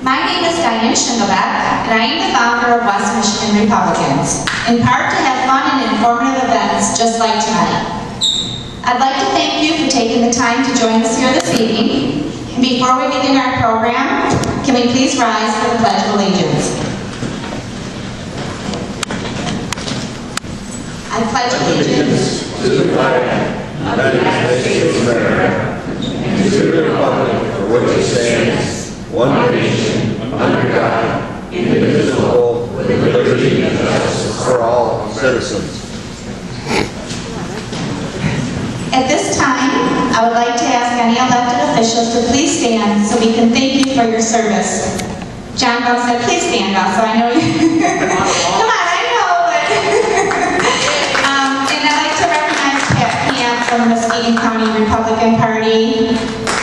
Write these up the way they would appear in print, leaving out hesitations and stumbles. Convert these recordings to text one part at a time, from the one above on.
My name is Diane Shingelbeck, and I am the founder of West Michigan Republicans, in part to have fun and informative events just like tonight. I'd like to thank you for taking the time to join us here this evening. And before we begin our program, can we please rise for the Pledge of Allegiance? I pledge allegiance to the flag of the United States of America and to the republic for which it stands, one nation, under God, indivisible, with liberty and justice for all citizens. At this time, I would like to ask any elected officials to please stand so we can thank you for your service. John Bell said, please stand up, so I know you. Come on, I know, but. And I'd like to recognize Pat Camp from the Muskegon County Republican Party.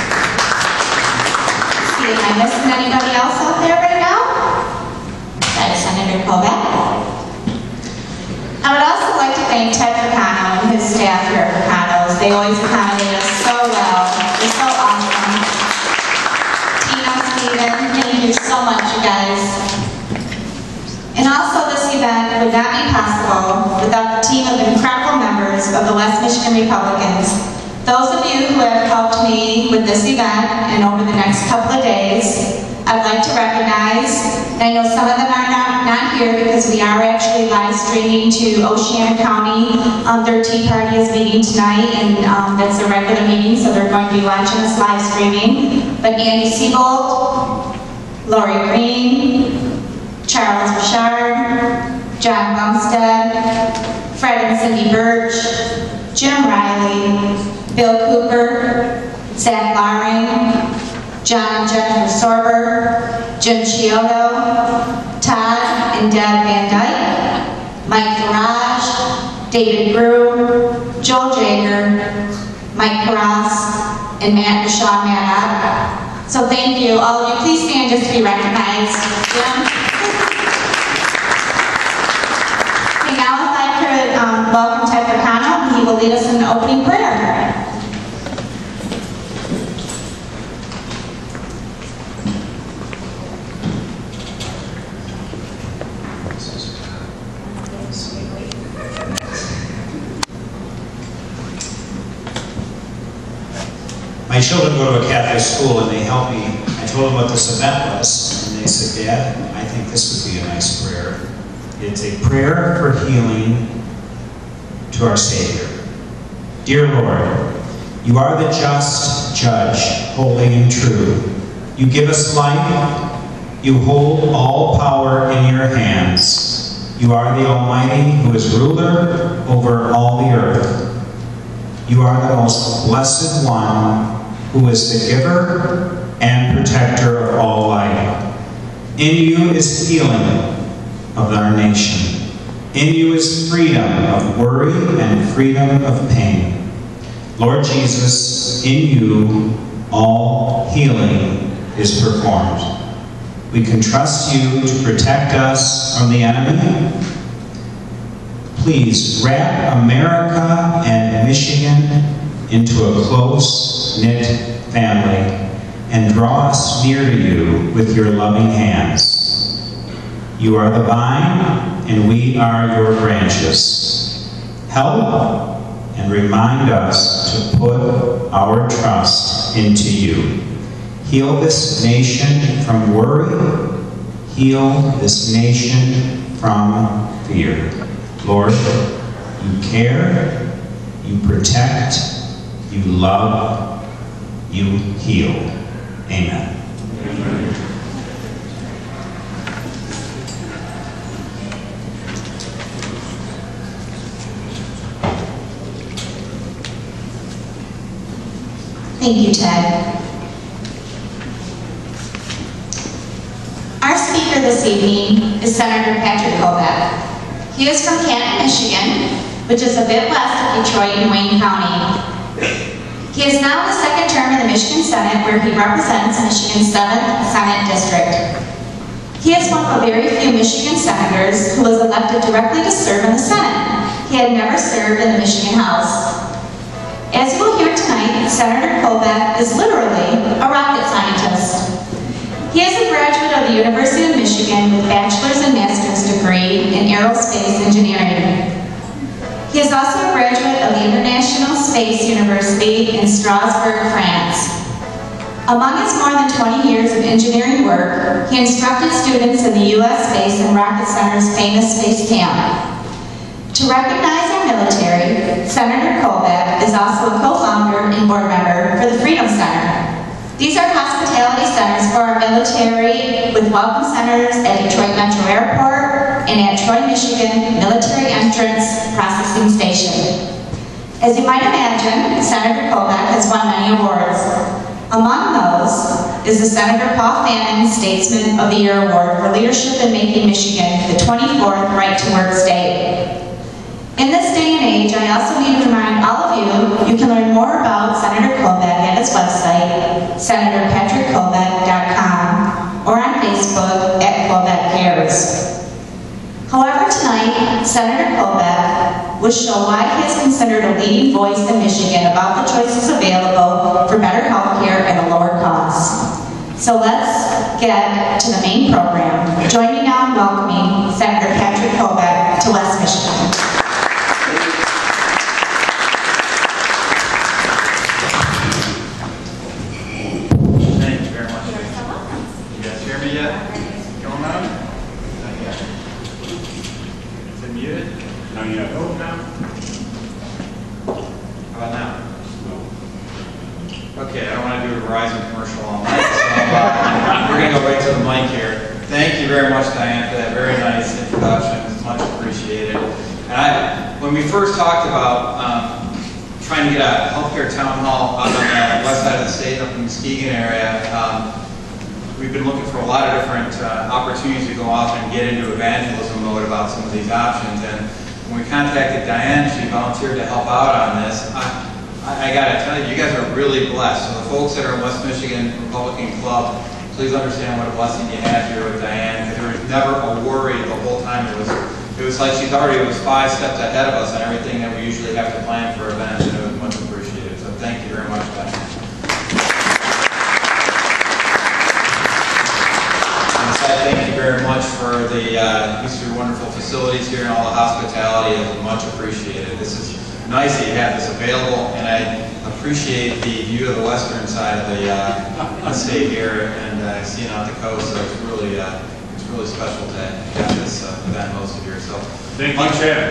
See, am I missing anybody else out there right now? That's Senator Colbeck. I would also like to thank Ted Picano and his staff here at Picano's. They always accommodate us so well. They're so awesome. Tina, Steven, thank you so much, you guys. And also, this event would not be possible without the team of incredible members of the West Michigan Republicans. Those of you who have helped me with this event and over the next couple of days, I'd like to recognize, and I know some of them are not here because we are actually live streaming to Oceana County. Their Tea Party is meeting tonight, and that's a regular meeting, so they're going to be watching us live streaming. But Andy Siebold, Lori Green, Charles Richard, John Bumstead, Fred and Cindy Birch, Jim Riley, Bill Cooper, Zach Laring, John and Jennifer Sorber, Jim Chiodo, Todd and Deb Van Dyke, Mike Farage, David Brew, Joel Jager, Mike Carras, and Matt Shaw Matt. So thank you, all of you. Please stand just to be recognized. Jim. Okay, now I'd like to welcome Ted Picano, and he will lead us in the opening prayer. My children go to a Catholic school and they help me. I told them what this event was, and they said, Dad, I think this would be a nice prayer. It's a prayer for healing to our Savior. Dear Lord, you are the just judge, holy and true. You give us life. You hold all power in your hands. You are the Almighty who is ruler over all the earth. You are the most blessed one who is the giver and protector of all life. In you is healing of our nation. In you is freedom of worry and freedom of pain. Lord Jesus, in you all healing is performed. We can trust you to protect us from the enemy. Please wrap America and Michigan into a close-knit family and draw us near to you with your loving hands. You are the vine, and we are your branches. Help and remind us to put our trust into you. Heal this nation from worry. Heal this nation from fear. Lord, you care, you protect, you love, you heal. Amen. Thank you, Ted. Our speaker this evening is Senator Patrick Colbeck. He is from Canton, Michigan, which is a bit west of Detroit and Wayne County. He is now in the second term in the Michigan Senate, where he represents Michigan's 7th Senate District. He is one of a very few Michigan senators who was elected directly to serve in the Senate. He had never served in the Michigan House. As you will hear tonight, Senator Colbeck is literally a rocket scientist. He is a graduate of the University of Michigan with bachelor's and master's degree in aerospace engineering. He is also a graduate of the International Space University in Strasbourg, France. Among his more than 20 years of engineering work, he instructed students in the U.S. Space and Rocket Center's famous Space Camp. To recognize our military, Senator Kolbeck is also a co-founder and board member for the Freedom Center. These are hospitality centers for our military with welcome centers at Detroit Metro Airport and at Troy, Michigan Military Entrance Processing Station. As you might imagine, Senator Kolbeck has won many awards. Among those is the Senator Paul Fannin Statesman of the Year Award for leadership in making Michigan the 24th right-to-work state. In this day and age, I also need to remind all of you can learn more about Senator Kolbeck at his website, senatorpatrickkolbeck.com, or on Facebook at Kolbeck Cares. However, tonight, Senator Kolbeck will show why he is considered a leading voice in Michigan about the choices available for better health care at a lower cost. So let's get to the main program. Join me now in welcoming Senator Patrick Kolbeck to West Michigan. Okay, I don't want to do a Verizon commercial all night, so we're going to go right to the mic here. Thank you very much, Diane, for that very nice introduction. It's much appreciated. And when we first talked about trying to get a healthcare town hall up on the west side of the state, up in the Muskegon area, we've been looking for a lot of different opportunities to go off and get into evangelism mode about some of these options. And when we contacted Diane, she volunteered to help out on this. I got to tell you, you guys are really blessed. So the folks that are in West Michigan Republican Club, please understand what a blessing you had here with Diane, because there was never a worry the whole time. It was like she's already was 5 steps ahead of us on everything that we usually have to plan for events, and it was much appreciated. So thank you very much, Diane. Thank you very much for the use of your wonderful facilities here and all the hospitality. It's much appreciated. This is nice that you have this available, and I appreciate the view of the western side of the state here, and seeing out the coast. So it's really special to have this event hosted here. So thank you, Chad.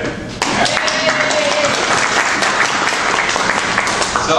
So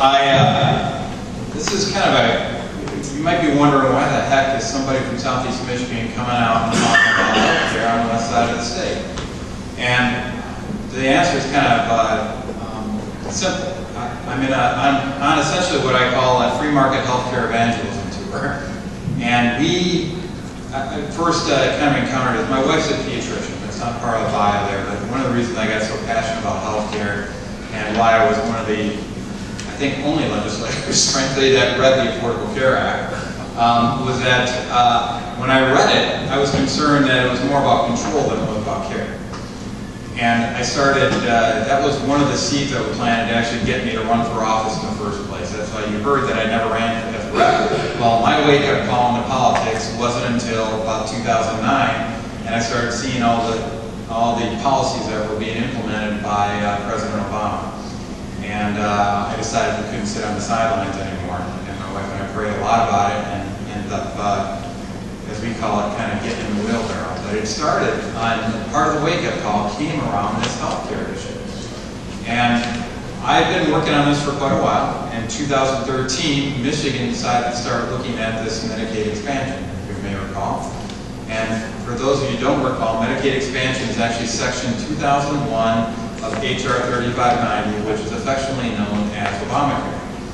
this is kind of you might be wondering why the heck is somebody from Southeast Michigan coming out and talking about healthcare on the west side of the state? And the answer is kind of simple. I'm on essentially what I call a free market healthcare evangelism tour. And we first kind of encountered it. My wife's a pediatrician. It's not part of the bio there, but one of the reasons I got so passionate about healthcare and why I was one of the, I think, only legislators, frankly, that read the Affordable Care Act, was that when I read it, I was concerned that it was more about control than it was about care. And I started, that was one of the seeds that was planted to actually get me to run for office in the first place. That's why you heard that I never ran as a rep. Well, my wake-up call into politics wasn't until about 2009, and I started seeing all the policies that were being implemented by President Obama. And I decided we couldn't sit on the sidelines anymore. And my wife and I prayed a lot about it and ended up, as we call it, kind of getting in the wheelbarrow. But it started on part of the wake-up call came around this healthcare issue. And I've been working on this for quite a while. In 2013, Michigan decided to start looking at this Medicaid expansion, if you may recall. And for those of you who don't recall, Medicaid expansion is actually Section 2001 of HR 3590, which is affectionately known as Obamacare.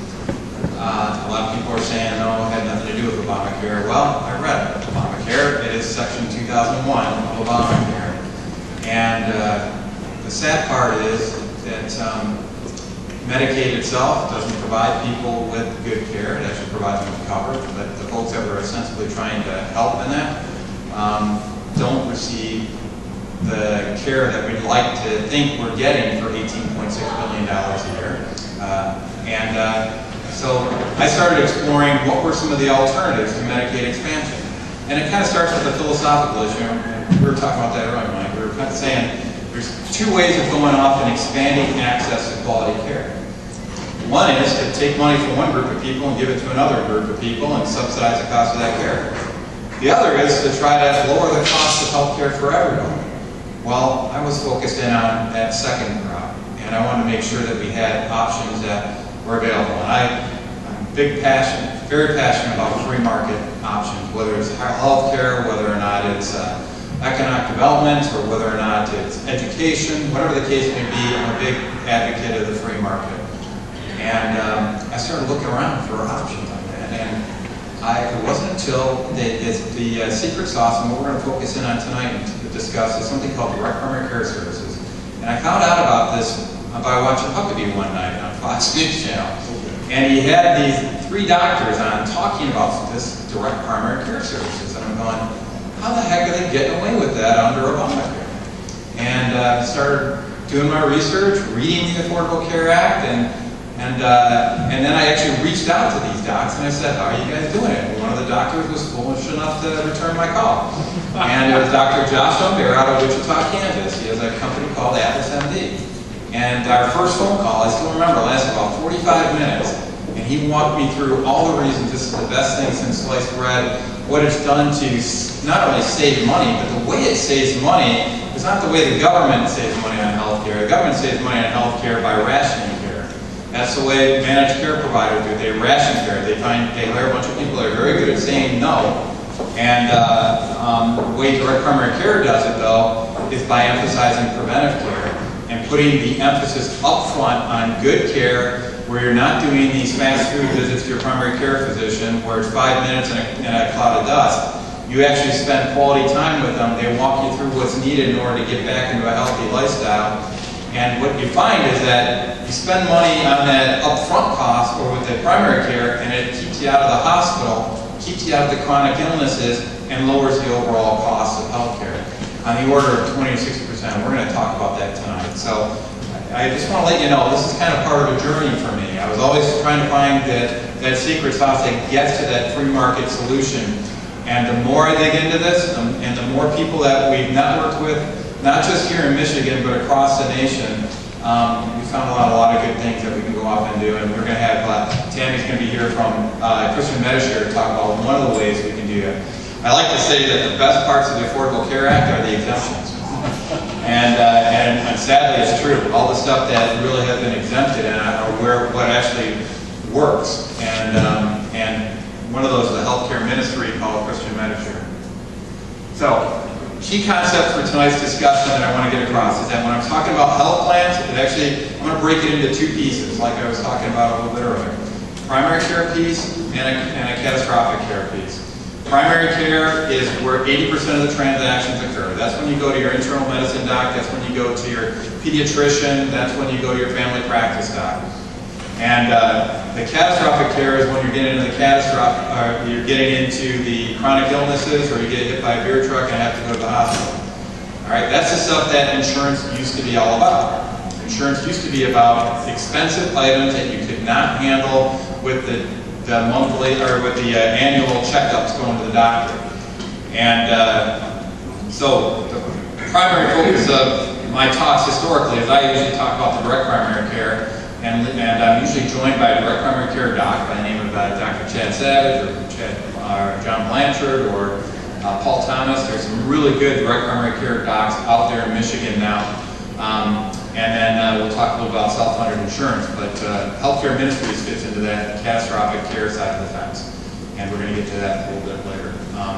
A lot of people are saying, no, it had nothing to do with Obamacare. Well, I read Obamacare. It is Section 2001 of Obamacare. And the sad part is that Medicaid itself doesn't provide people with good care. It actually provides them with coverage. But the folks that we're ostensibly trying to help in that don't receive the care that we'd like to think we're getting for $18.6 billion a year. So I started exploring what were some of the alternatives to Medicaid expansion. And it kind of starts with a philosophical issue. We were talking about that earlier, Mike. We were kind of saying there's two ways of going off and expanding access to quality care. One is to take money from one group of people and give it to another group of people and subsidize the cost of that care. The other is to try to lower the cost of health care for everyone. Well, I was focused in on that second route, and I wanted to make sure that we had options that were available. And I'm very passionate about free market options, whether it's health care, whether or not it's economic development, or whether or not it's education, whatever the case may be. I'm a big advocate of the free market. And I started looking around for options on that. And it wasn't until the secret sauce, and what we're going to focus in on tonight and to discuss, is something called direct primary care services. And I found out about this by watching Huckabee one night on Fox News Channel. And he had these 3 doctors on talking about this direct primary care services. And I'm going, how the heck are they getting away with that under Obamacare? And started doing my research, reading the Affordable Care Act, and then I actually reached out to these docs and I said, how are you guys doing it? And one of the doctors was foolish enough to return my call. And it was Dr. Josh Umbear out of Wichita, Kansas. He has a company called Atlas MD. And our first phone call, I still remember, lasted about 45 minutes. And he walked me through all the reasons this is the best thing since sliced bread, what it's done to not only save money, but the way it saves money is not the way the government saves money on healthcare. The government saves money on healthcare by rationing care. That's the way managed care providers do. They ration care. They hire a bunch of people that are very good at saying no. And the way direct primary care does it, though, is by emphasizing preventive care and putting the emphasis up front on good care, where you're not doing these fast food visits to your primary care physician where it's 5 minutes in a cloud of dust. You actually spend quality time with them. They walk you through what's needed in order to get back into a healthy lifestyle. And what you find is that you spend money on that upfront cost or with the primary care, and it keeps you out of the hospital, keeps you out of the chronic illnesses, and lowers the overall cost of healthcare on the order of 20 to 60%. We're going to talk about that tonight. So I just want to let you know, this is kind of part of a journey for me. I was always trying to find that secret sauce that gets to that free market solution. And the more I dig into this, and the more people that we've networked with, not just here in Michigan, but across the nation, we found a lot of good things that we can go off and do. And we're going to have, Tammy's going to be here from Christian Medishare to talk about one of the ways we can do that. I like to say that the best parts of the Affordable Care Act are the exemptions. And sadly, it's true. All the stuff that really has been exempted are what actually works. And one of those is the healthcare ministry called Christian Medishare. So, key concept for tonight's discussion that I want to get across is that when I'm talking about health plans, I'm going to break it into 2 pieces, like I was talking about a little bit earlier. Primary care piece and a catastrophic care piece. Primary care is where 80% of the transactions occur. That's when you go to your internal medicine doc, that's when you go to your pediatrician, that's when you go to your family practice doc. And the catastrophic care is when you're getting into the you're getting into the chronic illnesses, or you get hit by a beer truck and have to go to the hospital. All right, that's the stuff that insurance used to be all about. Insurance used to be about expensive items that you could not handle with the monthly or with the annual checkups going to the doctor. And so the primary focus of my talks historically is I usually talk about the direct primary care, and I'm usually joined by a direct primary care doc by the name of Dr. Chad Savage or John Blanchard or Paul Thomas. There's some really good direct primary care docs out there in Michigan now. And then we'll talk a little about self-funded insurance, but healthcare ministries fits into that catastrophic care side of the fence, and we're going to get to that a little bit later.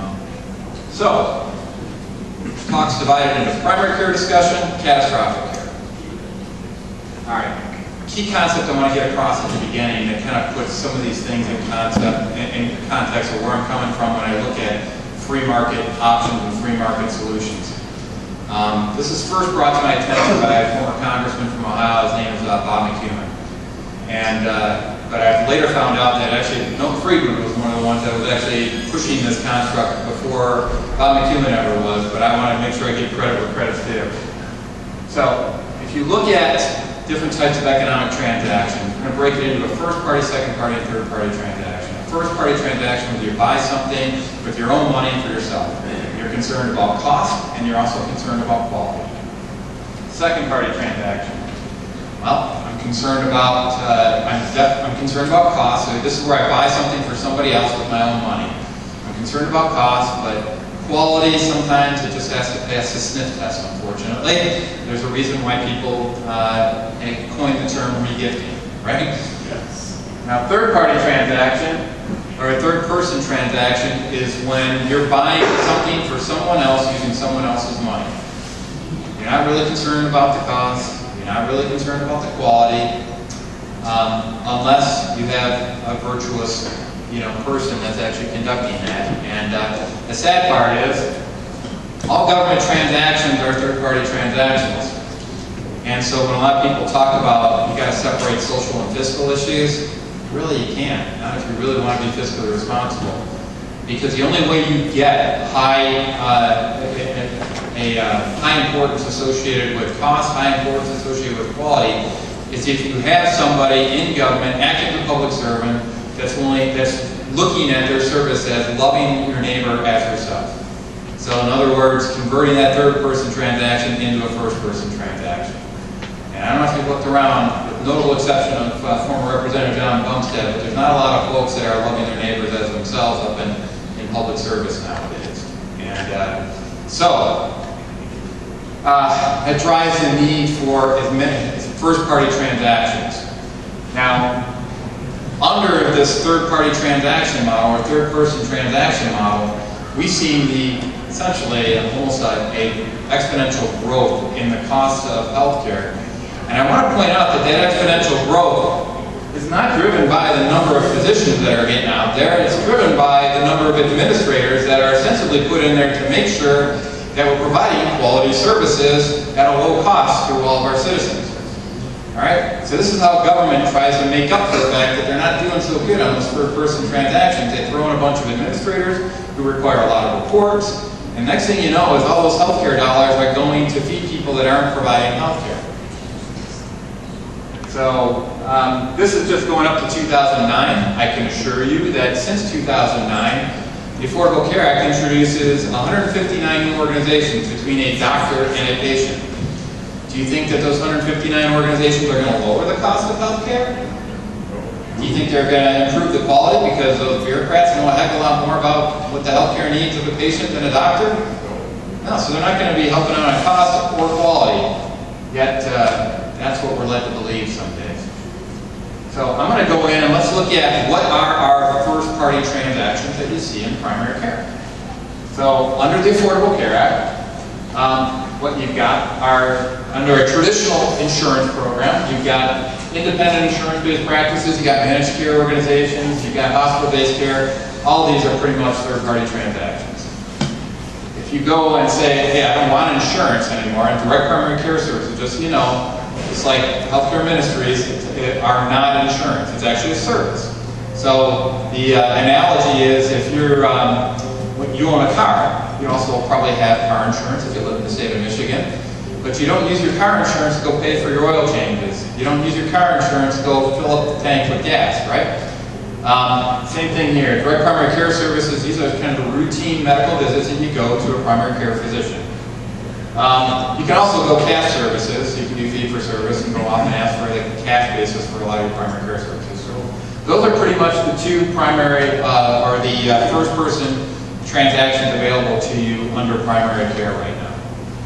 So, talks divided into primary care discussion, catastrophic care. All right, key concept I want to get across at the beginning that kind of puts some of these things in context of where I'm coming from when I look at free market options and free market solutions. This is first brought to my attention by a former congressman from Ohio. His name is Bob McEwen. But I've later found out that actually Milton Friedman was one of the ones that was actually pushing this construct before Bob McEwen ever was, but I want to make sure I give credit where credit's due. So, if you look at different types of economic transactions. We're going to break it into a first-party, second-party, and third-party transaction. A first-party transaction is you buy something with your own money for yourself. You're concerned about cost, and you're also concerned about quality. Second-party transaction. Well, I'm concerned about cost. So this is where I buy something for somebody else with my own money. I'm concerned about cost, but quality, sometimes it just has to pass the sniff test, unfortunately. There's a reason why people coined the term regifting, right? Yes. Now, third-party transaction, or a third-person transaction, is when you're buying something for someone else using someone else's money. You're not really concerned about the cost. You're not really concerned about the quality, unless you have a virtuous person that's actually conducting that. And the sad part is, all government transactions are third-party transactions. And so when a lot of people talk about you got to separate social and fiscal issues, really you can't, not if you really want to be fiscally responsible. Because the only way you get high importance associated with cost, high importance associated with quality, is if you have somebody in government, acting as a public servant, that's looking at their service as loving your neighbor as yourself. So in other words, converting that third-person transaction into a first-person transaction. And I don't know if you've looked around, with notable exception of former Representative John Bumstead, but there's not a lot of folks that are loving their neighbors as themselves up in public service nowadays. And it drives the need for as many first-party transactions. Now, under this third-party transaction model, or third-person transaction model, we've seen essentially almost an exponential growth in the cost of healthcare. And I want to point out that exponential growth is not driven by the number of physicians that are getting out there. It's driven by the number of administrators that are ostensibly put in there to make sure that we're providing quality services at a low cost to all of our citizens. All right? So this is how government tries to make up for the fact that they're not doing so good on those third-person transactions. They throw in a bunch of administrators who require a lot of reports, and next thing you know is all those healthcare dollars are going to feed people that aren't providing healthcare. So this is just going up to 2009. I can assure you that since 2009, the Affordable Care Act introduces 159 new organizations between a doctor and a patient. Do you think that those 159 organizations are going to lower the cost of health care? Do you think they're going to improve the quality because those bureaucrats know a heck of a lot more about what the healthcare needs of a patient than a doctor? No, so they're not going to be helping out on cost or quality. Yet, that's what we're led to believe some days. So I'm going to go in and let's look at what are our first-party transactions that you see in primary care. So under the Affordable Care Act, what you've got are, under a traditional insurance program, you've got independent insurance-based practices, you've got managed care organizations, you've got hospital-based care. All these are pretty much third-party transactions. If you go and say, hey, I don't want insurance anymore, and direct primary care services, just so you know, it's like healthcare ministries are not insurance. It's actually a service. So the analogy is if you own a car, you also probably have car insurance if you live in the state of Michigan, but you don't use your car insurance to go pay for your oil changes. You don't use your car insurance to go fill up the tank with gas, right? Same thing here. Direct primary care services, these are kind of routine medical visits that you go to a primary care physician. You can also go cash services. You can do fee for service and go off and ask for the cash basis for a lot of your primary care services. So those are pretty much the two primary, or the first-person transactions available to you under primary care right now.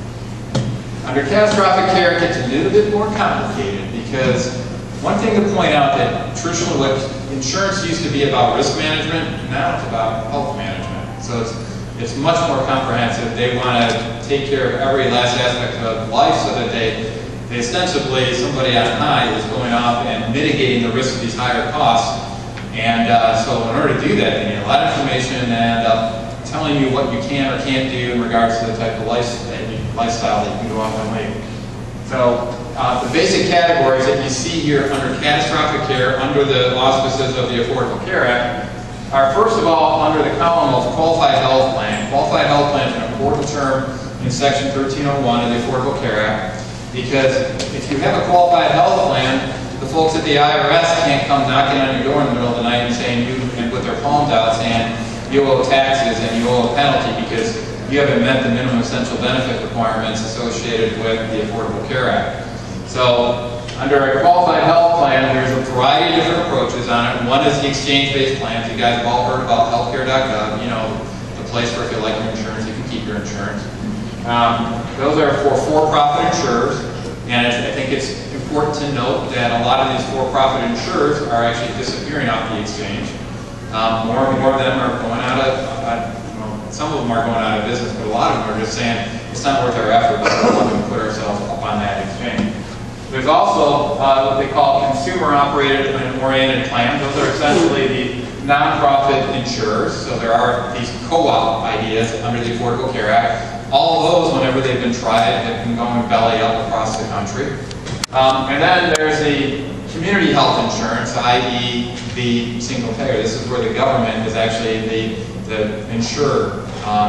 Under catastrophic care, it gets a little bit more complicated because one thing to point out that traditionally what insurance used to be about risk management, now it's about health management. So it's much more comprehensive. They want to take care of every last aspect of life so that they ostensibly, somebody on high is going off and mitigating the risk of these higher costs. And so in order to do that, they need a lot of information and telling you what you can or can't do in regards to the type of lifestyle that you can go off and lead. So the basic categories that you see here under catastrophic care, under the auspices of the Affordable Care Act, are first of all under the column of qualified health plan. Qualified health plan is an important term in Section 1301 of the Affordable Care Act. Because if you have a qualified health plan, the folks at the IRS can't come knocking on your door in the middle of the night and saying and with their palms out saying you owe taxes and you owe a penalty because you haven't met the minimum essential benefit requirements associated with the Affordable Care Act. So under a qualified health plan, there's a variety of different approaches on it. One is the exchange-based plans. You guys have all heard about healthcare.gov, you know, the place where if you like your insurance, you can keep your insurance. Those are for for-profit insurers, and I think it's important to note that a lot of these for-profit insurers are actually disappearing off the exchange. More and more of them are going out of, some of them are going out of business, but a lot of them are just saying, it's not worth our effort, but we want to put ourselves up on that exchange. There's also what they call consumer-operated and oriented plans. Those are essentially the nonprofit insurers. So there are these co-op ideas under the Affordable Care Act. All of those, whenever they've been tried, have been going belly up across the country. And then there's the community health insurance, i.e. the single payer. This is where the government is actually the insurer.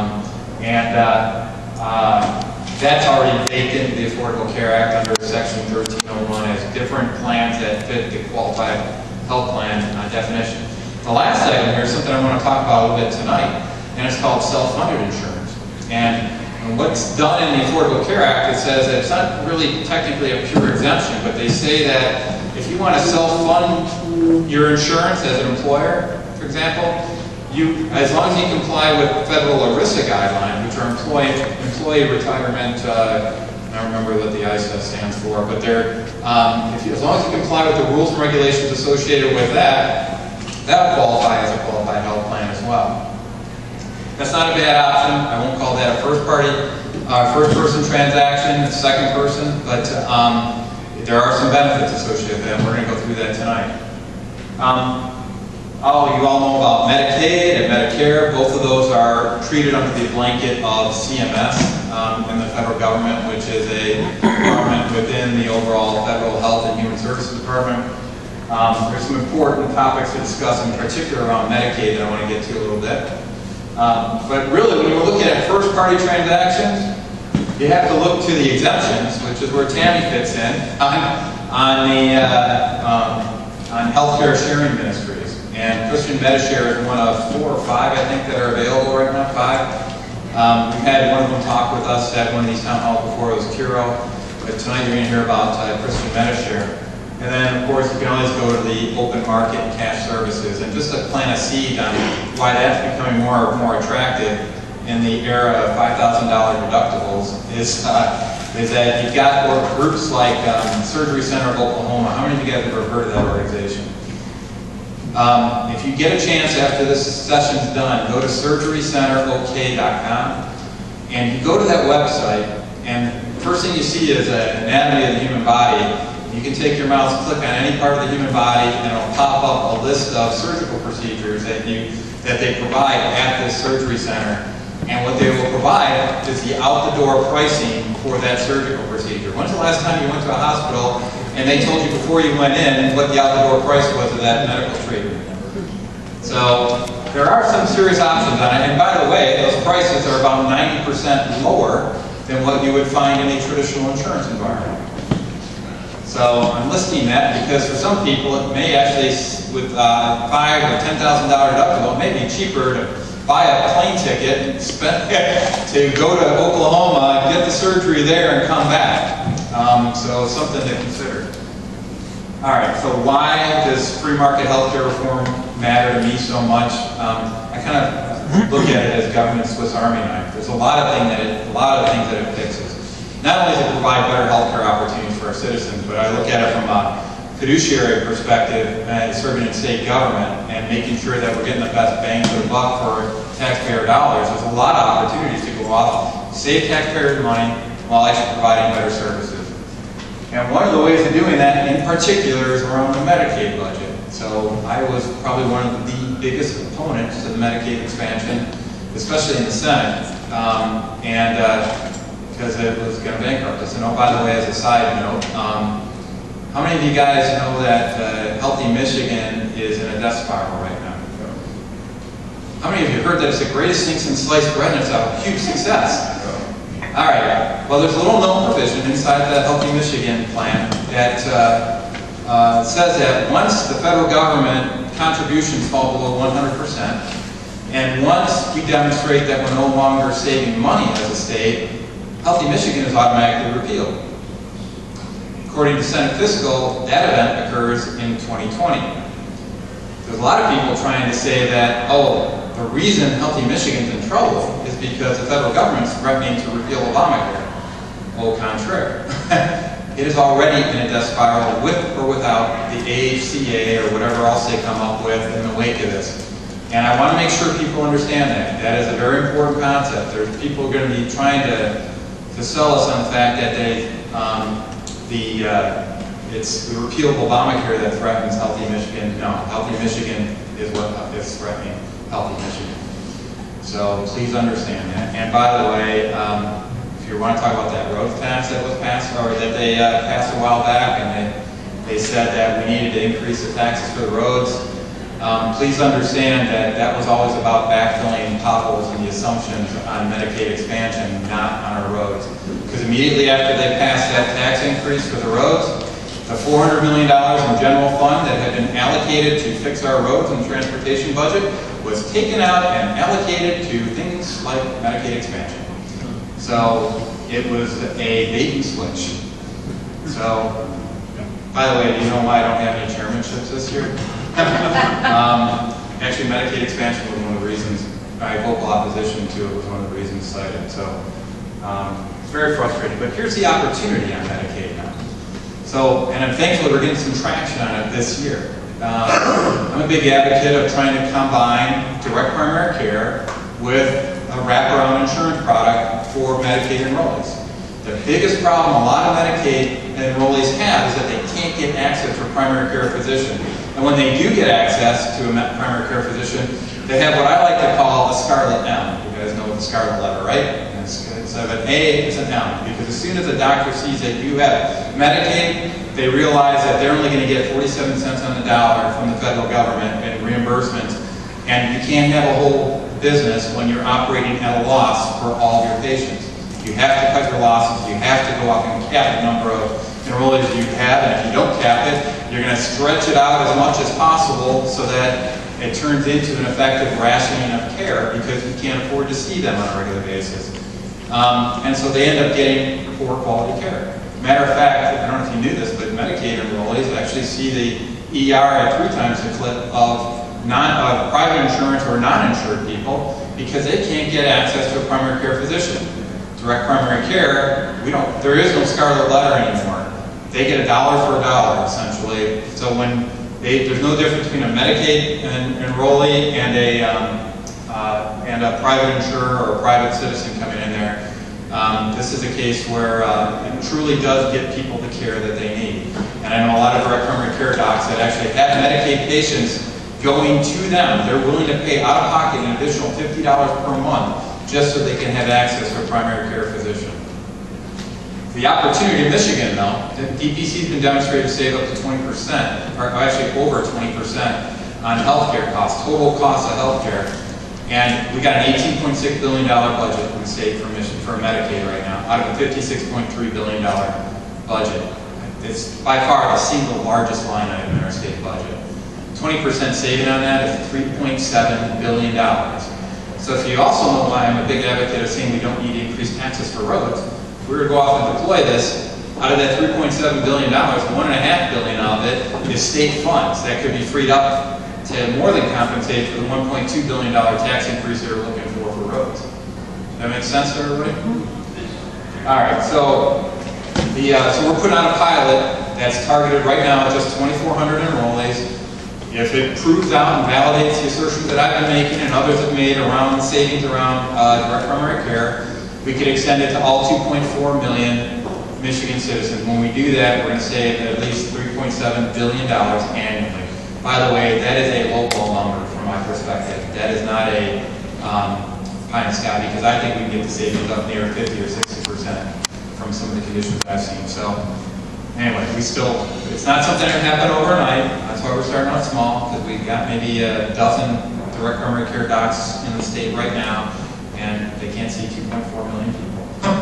That's already baked into the Affordable Care Act under Section 1301 as different plans that fit the qualified health plan definition. The last item here is something I want to talk about a little bit tonight, and it's called self-funded insurance. And what's done in the Affordable Care Act, it says that it's not really technically a pure exemption, but they say that if you want to self-fund your insurance as an employer, for example, as long as you comply with federal ERISA guidelines, which are employee retirement, I don't remember what the ISA stands for, but they're, as long as you comply with the rules and regulations associated with that, that would qualify as a qualified health plan as well. That's not a bad option. I won't call that a first-person transaction, a second person, but there are some benefits associated with that, and we're going to go through that tonight. You all know about Medicaid and Medicare. Both of those are treated under the blanket of CMS in the federal government, which is a department within the overall Federal Health and Human Services Department. There's some important topics to discuss, in particular around Medicaid that I want to get to a little bit. But really, when we're looking at first-party transactions, you have to look to the exemptions, which is where Tammy fits in, on healthcare sharing ministries. And Christian Medishare is one of 4 or 5, I think, that are available right now, 5. We had one of them talk with us at one of these town halls before. It was Kiro. But tonight you're going to hear about Christian Medishare. And then, of course, you can always go to the open market and cash services. And just to plant a seed on why that's becoming more attractive in the era of $5,000 deductibles is that you've got groups like Surgery Center of Oklahoma. How many of you guys have ever heard of that organization? If you get a chance after this session's done, go to surgerycenterok.com and you go to that website, and the first thing you see is an anatomy of the human body. You can take your mouse, click on any part of the human body, and it'll pop up a list of surgical procedures that they provide at this surgery center. And what they will provide is the out-the-door pricing for that surgical procedure. When's the last time you went to a hospital and they told you before you went in what the out-the-door price was of that medical treatment? So there are some serious options on it. And by the way, those prices are about 90% lower than what you would find in a traditional insurance environment. So I'm listing that because for some people it may actually, with $5,000 or $10,000 deductible, it may be cheaper to buy a plane ticket and to go to Oklahoma, get the surgery there, and come back. So something to consider. All right, so why does free market healthcare reform matter to me so much? I kind of look at it as government Swiss Army knife. There's a lot of things that it fixes. Not only does it provide better healthcare opportunities for our citizens, but I look at it from a fiduciary perspective as serving in state government and making sure that we're getting the best bang for the buck for taxpayer dollars. There's a lot of opportunities to go off, save taxpayers money while actually providing better services. And one of the ways of doing that in particular is around the Medicaid budget. So I was probably one of the biggest opponents to the Medicaid expansion, especially in the Senate, because it was going to bankrupt us. And oh, by the way, as a side note, how many of you guys know that Healthy Michigan is in a death spiral right now? How many of you heard that it's the greatest thing since sliced bread and it's a huge success? All right. Well, there's a little known provision inside the Healthy Michigan plan that says that once the federal government contributions fall below 100%, and once we demonstrate that we're no longer saving money as a state, Healthy Michigan is automatically repealed. According to Senate Fiscal, that event occurs in 2020. There's a lot of people trying to say that, oh, the reason Healthy Michigan's in trouble is because the federal government's threatening to repeal Obamacare. Au contraire. It is already in a death spiral with or without the AHCA or whatever else they come up with in the wake of this. And I want to make sure people understand that. That is a very important concept. There's people going to be trying to sell us on the fact that it's the repeal of Obamacare that threatens Healthy Michigan. No, Healthy Michigan is what is threatening Healthy Michigan. So please understand that. And by the way, if you want to talk about that road tax that was passed, or that they passed a while back, and they said that we needed to increase the taxes for the roads, please understand that that was always about backfilling potholes and the assumptions on Medicaid expansion, not on our roads. Because immediately after they passed that tax increase for the roads, the $400 million in general fund that had been allocated to fix our roads and transportation budget was taken out and allocated to things like Medicaid expansion. So it was a bait and switch. So, by the way, do you know why I don't have any chairmanships this year? Actually, Medicaid expansion was one of the reasons. My vocal opposition to it was one of the reasons cited. So it's very frustrating. But here's the opportunity on Medicaid now. So, and I'm thankful we're getting some traction on it this year. I'm a big advocate of trying to combine direct primary care with a wraparound insurance product for Medicaid enrollees. The biggest problem a lot of Medicaid enrollees have is that they can't get access to a primary care physician. And when they do get access to a primary care physician, they have what I like to call a scarlet M. You guys know what the scarlet letter, right? Instead of an A, it's an M. Because as soon as a doctor sees that you have Medicaid, they realize that they're only going to get 47 cents on the dollar from the federal government in reimbursements. And you can't have a whole business when you're operating at a loss for all of your patients. You have to cut your losses. You have to go up and cap the number of enrollees you have. And if you don't cap it, you're going to stretch it out as much as possible so that it turns into an effective rationing of care because you can't afford to see them on a regular basis. And so they end up getting poor quality care. Matter of fact, I don't know if you knew this, but Medicaid enrollees actually see the ER at 3 times the clip of private insurance or non-insured people because they can't get access to a primary care physician. Direct primary care, there is no scarlet letter anymore. They get $1 for $1, essentially. So when there's no difference between a Medicaid enrollee and a private insurer or a private citizen coming in there. This is a case where it truly does get people the care that they need. And I know a lot of direct primary care docs that actually have Medicaid patients going to them. They're willing to pay out of pocket an additional $50 per month just so they can have access to a primary care physician. The opportunity in Michigan, though, the DPC has been demonstrated to save up to 20%, or actually over 20% on healthcare costs, total cost of healthcare. And we got an $18.6 billion budget in the state for Medicaid right now, out of a $56.3 billion budget. It's by far the single largest line item in our state budget. 20% saving on that is $3.7 billion. So if you also know why I'm a big advocate of saying we don't need to increase taxes for roads, if we were to go off and deploy this, out of that $3.7 billion, $1.5 billion of it is state funds that could be freed up to more than compensate for the $1.2 billion tax increase they're looking for roads. That makes sense to everybody? All right, so we're putting on a pilot that's targeted right now at just 2,400 enrollees. If it proves out and validates the assertions that I've been making and others have made around savings around direct primary care, we could extend it to all 2.4 million Michigan citizens. When we do that, we're going to save at least $3.7 billion annually. By the way, that is a local number from my perspective. That is not a pie in the sky because I think we can get the savings up near 50 or 60% from some of the conditions I've seen. So anyway, it's not something that happened overnight. That's why we're starting out small, because we've got maybe a dozen direct primary care docs in the state right now, and they can't see 2.4 million people.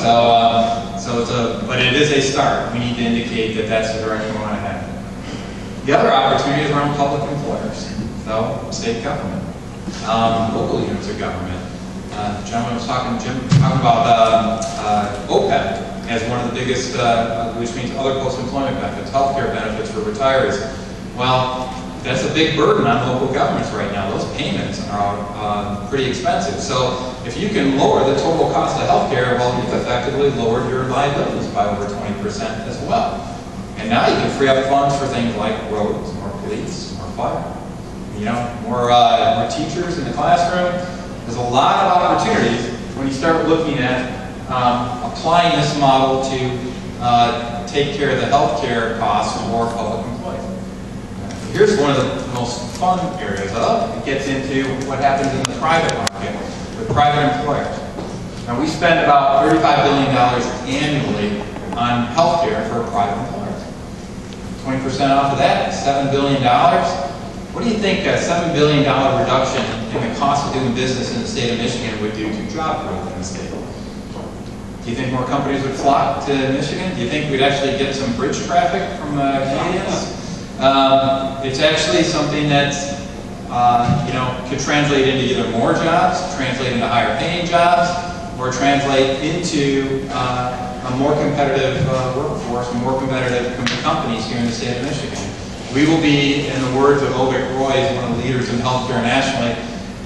But it is a start. We need to indicate that that's the direction we want to head. The other opportunity is around public employers, so state government, local units of government. The gentleman was talking about OPEB as one of the biggest, which means other post-employment benefits, healthcare benefits for retirees. Well, that's a big burden on local governments right now. Those payments are pretty expensive. So if you can lower the total cost of healthcare, well, you've effectively lowered your liabilities by over 20% as well. And now you can free up funds for things like roads, more police, more fire, more teachers in the classroom. There's a lot of opportunities when you start looking at applying this model to take care of the healthcare costs for public employees. Here's one of the most fun areas of. It gets into what happens in the private market with private employers. Now we spend about $35 billion annually on healthcare for private employers. 20% off of that, $7 billion. What do you think a $7 billion reduction in the cost of doing business in the state of Michigan would do to job growth in the state? Do you think more companies would flock to Michigan? Do you think we'd actually get some bridge traffic from Canadians? It's actually something that's, could translate into either more jobs, translate into higher paying jobs, or translate into a more competitive workforce, more competitive companies here in the state of Michigan. We will be, in the words of Ovik Roy, one of the leaders in healthcare nationally,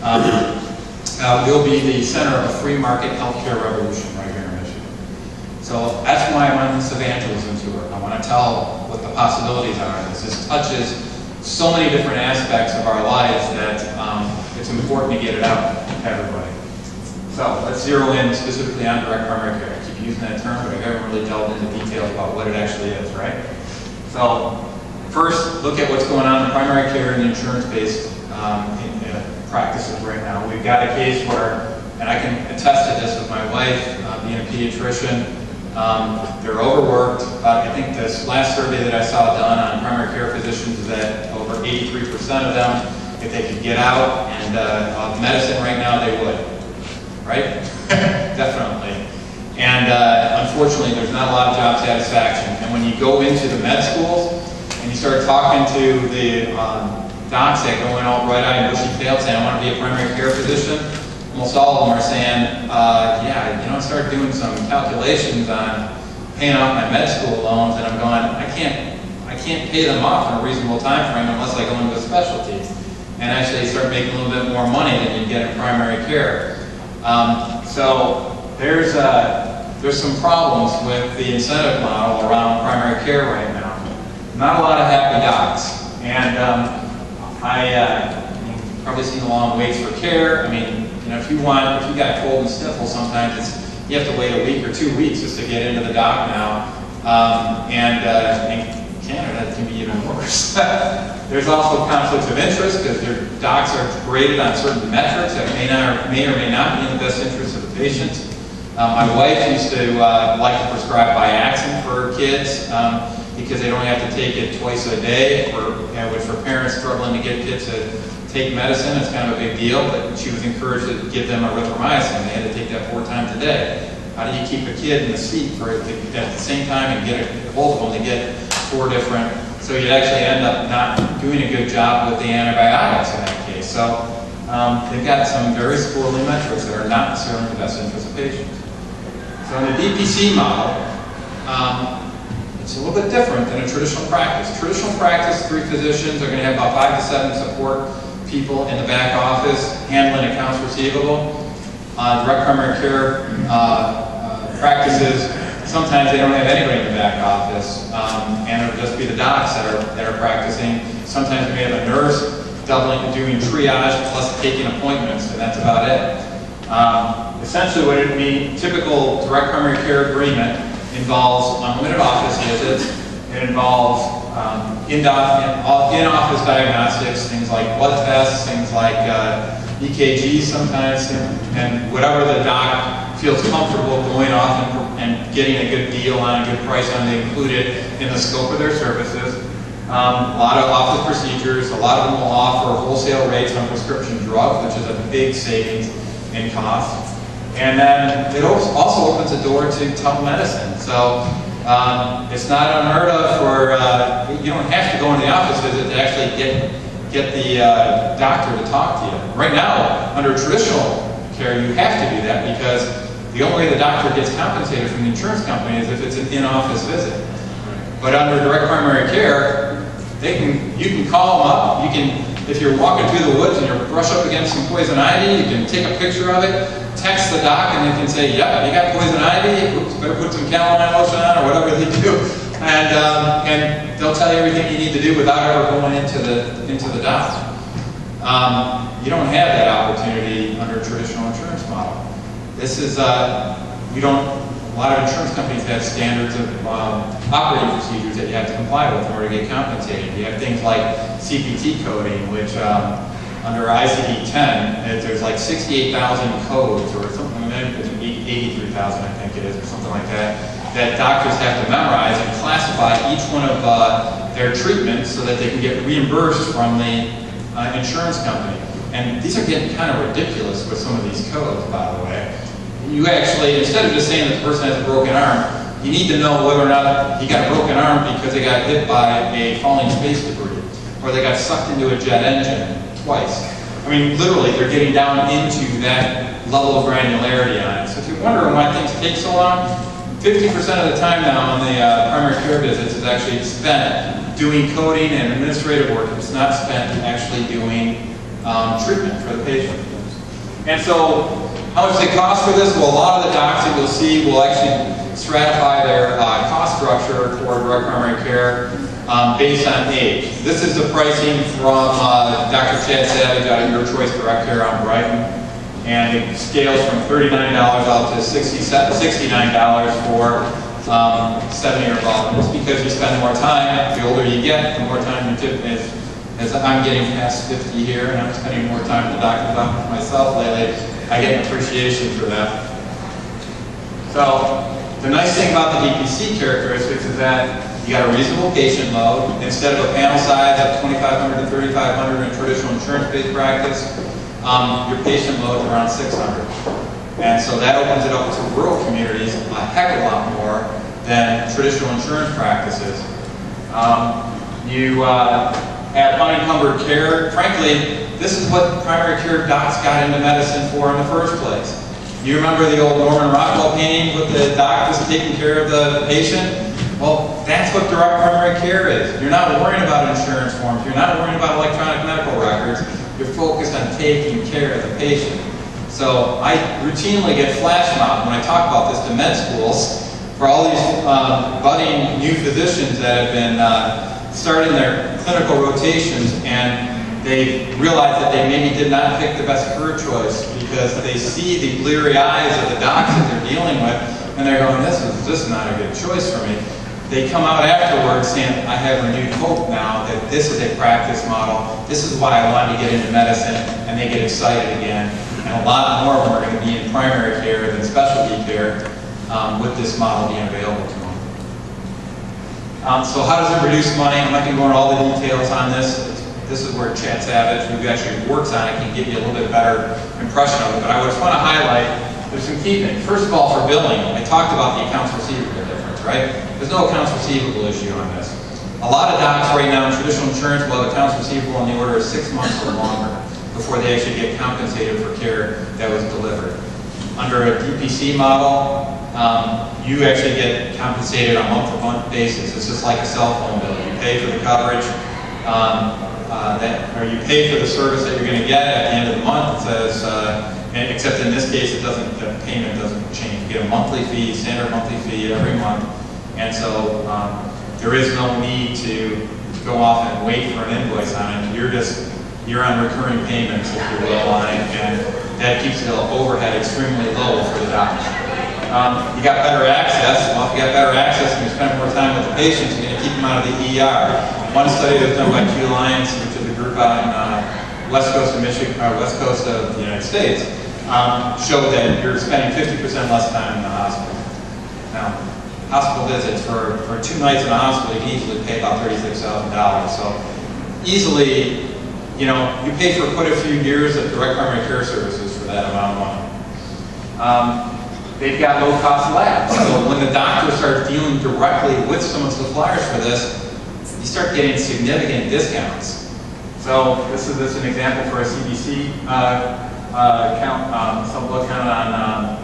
we'll be the center of a free market healthcare revolution right here in Michigan. So that's why I'm on this evangelism tour. I want to tell what the possibilities are. This touches so many different aspects of our lives that it's important to get it out to everybody. So let's zero in specifically on direct primary care. I keep using that term, but I haven't really delved into details about what it actually is, right? So first, look at what's going on in primary care and insurance-based practices right now. We've got a case where, and I can attest to this with my wife, being a pediatrician, they're overworked. I think this last survey that I saw done on primary care physicians is that over 83% of them, if they could get out and medicine right now, they would. Right? Definitely. And unfortunately, there's not a lot of job satisfaction. And when you go into the med schools and you start talking to the docs that go in all bright-eyed and bushy-tailed saying, I want to be a primary care physician, almost all of them are saying, yeah, I started doing some calculations on paying off my med school loans, and I'm going, I can't pay them off in a reasonable time frame unless I go into a specialty and actually start making a little bit more money than you get in primary care. So there's some problems with the incentive model around primary care right now. Not a lot of happy docs, and you've probably seen the long waits for care. I mean, if you got cold and sniffle, sometimes you have to wait a week or 2 weeks just to get into the doc now. In Canada, it can be even worse. There's also conflicts of interest because their docs are graded on certain metrics that may or may not be in the best interest of the patient. My wife used to like to prescribe Biaxin for kids because they don't have to take it twice a day. Which for parents struggling to get kids to take medicine, it's kind of a big deal, but she was encouraged to give them erythromycin. They had to take that 4 times a day. How do you keep a kid in the seat for at the same time and get a hold of them to get 4 different? So you'd actually end up not doing a good job with the antibiotics in that case. So they've got some very squirrely metrics that are not necessarily in the best interest of patients. So in the DPC model, it's a little bit different than a traditional practice. Traditional practice, 3 physicians are going to have about 5 to 7 support people in the back office handling accounts receivable. Direct primary care practices, sometimes they don't have anybody in the back office, and it'll just be the docs that are practicing. Sometimes we may have a nurse doing triage plus taking appointments, and that's about it. Essentially what it means, typical direct primary care agreement involves unlimited office visits. It involves in-office diagnostics, things like blood tests, things like EKGs sometimes, and whatever the doc feels comfortable going off and getting a good deal on a good price on, they include it in the scope of their services. A lot of office procedures, a lot of them will offer wholesale rates on prescription drugs, which is a big savings in cost. And then it also opens the door to telemedicine. So it's not unheard of for, you don't have to go into the office visit to actually get the doctor to talk to you. Right now, under traditional care, you have to do that because the only way the doctor gets compensated from the insurance company is if it's an in-office visit. But under direct primary care, you can call them up. If you're walking through the woods and you brush up against some poison ivy, you can take a picture of it, text the doc, and they can say, yep, you got poison ivy, oops, better put some calamine lotion on, or whatever they do. And they'll tell you everything you need to do without ever going into the doc. You don't have that opportunity under a traditional insurance model. This is, a lot of insurance companies have standards of operating procedures that you have to comply with in order to get compensated. You have things like CPT coding, which under ICD-10, there's like 68,000 codes or something, 83,000 I think it is, or something like that, that doctors have to memorize and classify each one of their treatments so that they can get reimbursed from the insurance company. And these are getting kind of ridiculous with some of these codes, by the way. You actually, instead of just saying that the person has a broken arm, you need to know whether or not he got a broken arm because they got hit by a falling space debris, or they got sucked into a jet engine twice. I mean, literally, they're getting down into that level of granularity on it. So if you're wondering why things take so long, 50% of the time now on the primary care visits is actually spent doing coding and administrative work. It's not spent actually doing treatment for the patient. And so, how much they cost for this? Well, a lot of the docs that you'll see will actually stratify their cost structure for direct primary care based on age. This is the pricing from Dr. Chad Savage out of Your Choice Direct Care on Brighton. And it scales from $39 out to $69 for 70 or above. And it's because you spend more time. The older you get, the more time you tip. As I'm getting past 50 here and I'm spending more time in the doctor's office myself lately, I get an appreciation for that. So, the nice thing about the DPC characteristics is that you got a reasonable patient load. Instead of a panel size of 2,500 to 3,500 in traditional insurance-based practice, your patient load is around 600. And so that opens it up to rural communities a heck of a lot more than traditional insurance practices. You have unencumbered care. Frankly, this is what primary care docs got into medicine for in the first place. You remember the old Norman Rockwell painting with the doc just taking care of the patient? Well, that's what direct primary care is. You're not worrying about insurance forms. You're not worrying about electronic medical records. You're focused on taking care of the patient. So I routinely get flash mobbed when I talk about this to med schools for all these budding new physicians that have been starting their clinical rotations, and they realize that they maybe did not pick the best career choice because they see the bleary eyes of the docs that they're dealing with, and they're going, this is just not a good choice for me. They come out afterwards saying, I have renewed hope now that this is a practice model, this is why I wanted to get into medicine, and they get excited again. And a lot more of them are going to be in primary care than specialty care with this model being available to them. So how does it reduce money? I'm not going to go into all the details on this. This is where Chad Savage, who actually works on it, can give you a little bit better impression of it. But I just want to highlight, there's some key things. First of all, for billing, I talked about the accounts receivable difference, right? There's no accounts receivable issue on this. A lot of docs right now in traditional insurance will have accounts receivable in the order of 6 months or longer before they actually get compensated for care that was delivered. Under a DPC model, you actually get compensated on a month-to-month basis. It's just like a cell phone bill. You pay for the coverage, or you pay for the service that you're going to get at the end of the month. It says, except in this case, the payment doesn't change. You get a monthly fee, standard monthly fee every month, and so there is no need to go off and wait for an invoice on it. You're on recurring payments, if you will, on it, and that keeps the overhead extremely low for the doctor. You got better access. Well, if you got better access and you spend more time with the patients, you're going to keep them out of the ER. One study that was done by Q Alliance, which is a group out in west coast of Michigan, or west coast of the United States, showed that you're spending 50% less time in the hospital. Now, hospital visits for 2 nights in the hospital, you can easily pay about $36,000. So easily, you pay for quite a few years of direct primary care services for that amount of money. they've got low-cost labs. So when the doctor starts dealing directly with some of the suppliers for this, you start getting significant discounts. So this is an example for a CDC blood count on,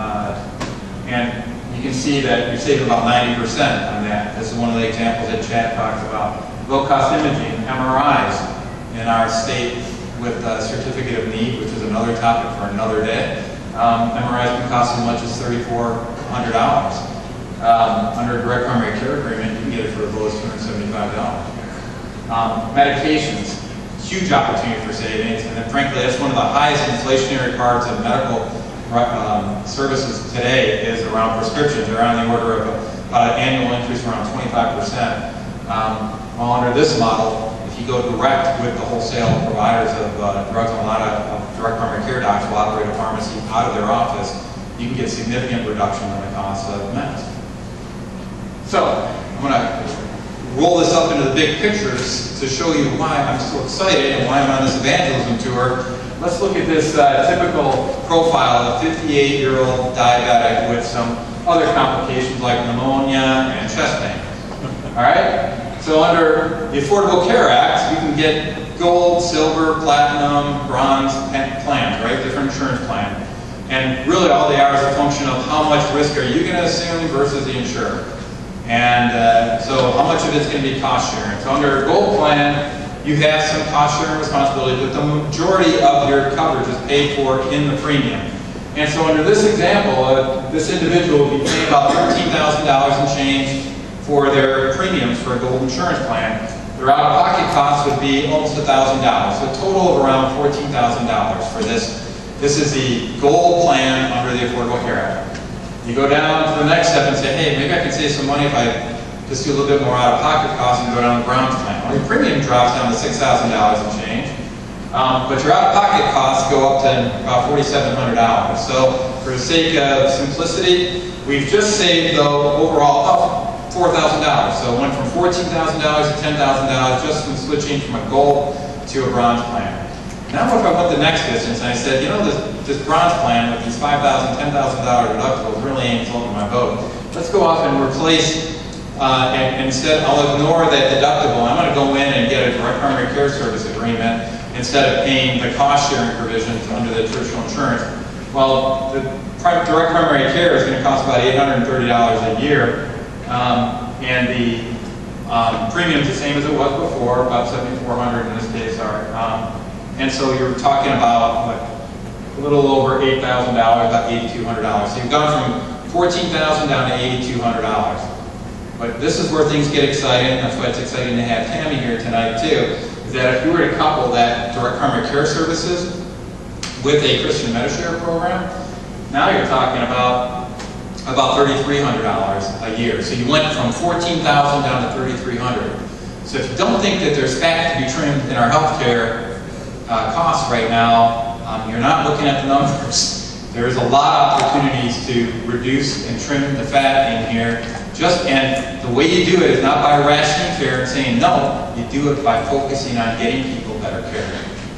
and you can see that you're saving about 90% on that. This is one of the examples that Chad talks about. Low-cost imaging, MRIs in our state with certificate of need, which is another topic for another day. MRIs can cost as much as $3,400. Under a direct primary care agreement, you can get it for as low as $275. Medications, huge opportunity for savings, and then frankly, that's one of the highest inflationary parts of medical services today is around prescriptions. They're on the order of about an annual increase around 25%. While under this model, if you go direct with the wholesale providers of drugs, and a lot of direct primary care docs will operate a pharmacy out of their office, you can get significant reduction in the cost of meds. So, I'm going to roll this up into the big pictures to show you why I'm so excited and why I'm on this evangelism tour. Let's look at this typical profile of a 58-year-old diabetic with some other complications like pneumonia and chest pain. All right? So under the Affordable Care Act, you can get gold, silver, platinum, bronze plans, right? Different insurance plans. And really all they are is a function of how much risk are you going to assume versus the insurer. And so how much of it's going to be cost sharing. So under a gold plan, you have some cost sharing responsibility, but the majority of your coverage is paid for in the premium. And so under this example, this individual will be paying about $13,000 and change for their premiums for a gold insurance plan. Their out-of-pocket costs would be almost $1,000. So a total of around $14,000 for this. This is the gold plan under the Affordable Care Act. You go down to the next step and say, hey, maybe I can save some money if I just do a little bit more out-of-pocket costs and go down the bronze plan. Well, your premium drops down to $6,000 and change, but your out-of-pocket costs go up to about $4,700. So for the sake of simplicity, we've just saved, though, overall about $4,000. So it went from $14,000 to $10,000 just from switching from a gold to a bronze plan. Now what if I went the next distance and I said, you know, this bronze plan with these $5,000, $10,000 deductibles really ain't floating my boat. Let's go off and replace, and instead I'll ignore that deductible. I'm going to go in and get a direct primary care service agreement instead of paying the cost sharing provisions under the traditional insurance. Well, the direct primary care is going to cost about $830 a year, and the premium's the same as it was before, about $7,400 in this case. And so you're talking about a little over $8,000, about $8,200. So you've gone from $14,000 down to $8,200. But this is where things get exciting. That's why it's exciting to have Tammy here tonight too. Is that if you were to couple that direct primary care services with a Christian Medishare program, now you're talking about $3,300 a year. So you went from $14,000 down to $3,300. So if you don't think that there's fat to be trimmed in our healthcare costs right now, you're not looking at the numbers. There's a lot of opportunities to reduce and trim the fat in here. And the way you do it is not by rationing care and saying no, you do it by focusing on getting people better care.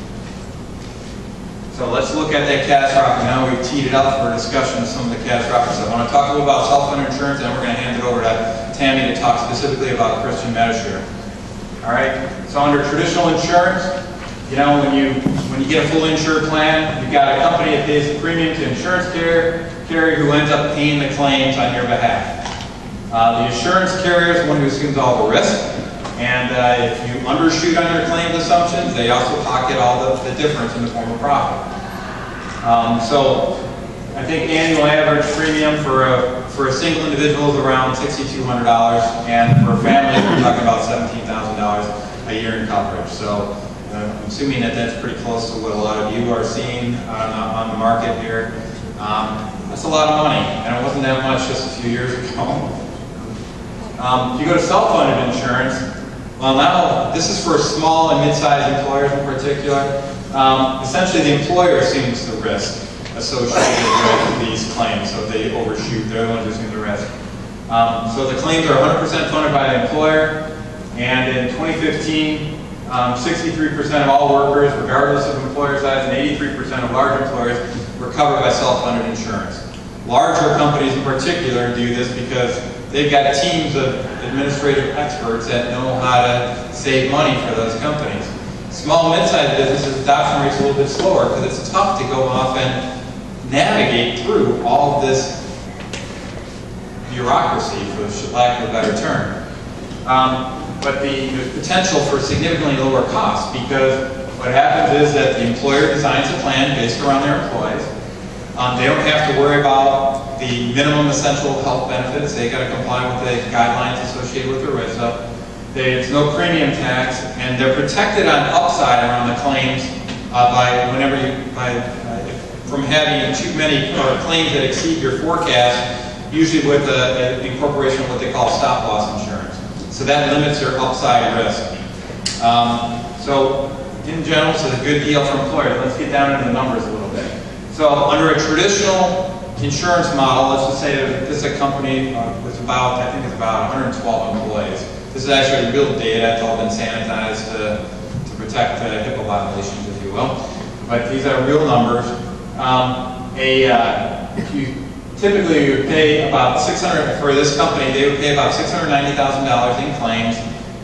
So let's look at that catastrophic. Now we've teed it up for a discussion of some of the catastrophic stuff. I want to talk a little about self-funded insurance, and then we're going to hand it over to Tammy to talk specifically about Christian Medishare. All right. So under traditional insurance, you know, when you get a full insured plan, you've got a company that pays the premium to insurance carrier who ends up paying the claims on your behalf. The insurance carrier is one who assumes all the risk, and if you undershoot on your claims assumptions, they also pocket all the difference in the form of profit. So I think annual average premium for a single individual is around $6,200, and for a family, we're talking about $17,000 a year in coverage. So I'm assuming that that's pretty close to what a lot of you are seeing on the market here. That's a lot of money, and it wasn't that much just a few years ago. If you go to self-funded insurance, well now, this is for small and mid-sized employers in particular. Essentially, the employer assumes the risk associated with these claims, so if they overshoot, they're the ones who assume the risk. So the claims are 100% funded by the employer, and in 2015, 63% of all workers, regardless of employer size, and 83% of large employers were covered by self-funded insurance. Larger companies in particular do this because they've got teams of administrative experts that know how to save money for those companies. Small and mid-sized businesses, adoption rate's a little bit slower because it's tough to go off and navigate through all of this bureaucracy, for lack of a better term. But there's potential for significantly lower costs because what happens is that the employer designs a plan based around their employees. They don't have to worry about the minimum essential health benefits. They got to comply with the guidelines associated with ERISA. There's no premium tax, and they're protected on upside around the claims from having too many claims that exceed your forecast, usually with the incorporation of what they call stop loss insurance. So that limits your upside risk. So in general, it's a good deal for employers. Let's get down into the numbers a little bit. So under a traditional insurance model, let's just say that this is a company with about, I think it's about 112 employees. This is actually real data. It's all been sanitized to protect HIPAA violations, if you will. But these are real numbers. Typically, you would pay about for this company, they would pay about $690,000 in claims,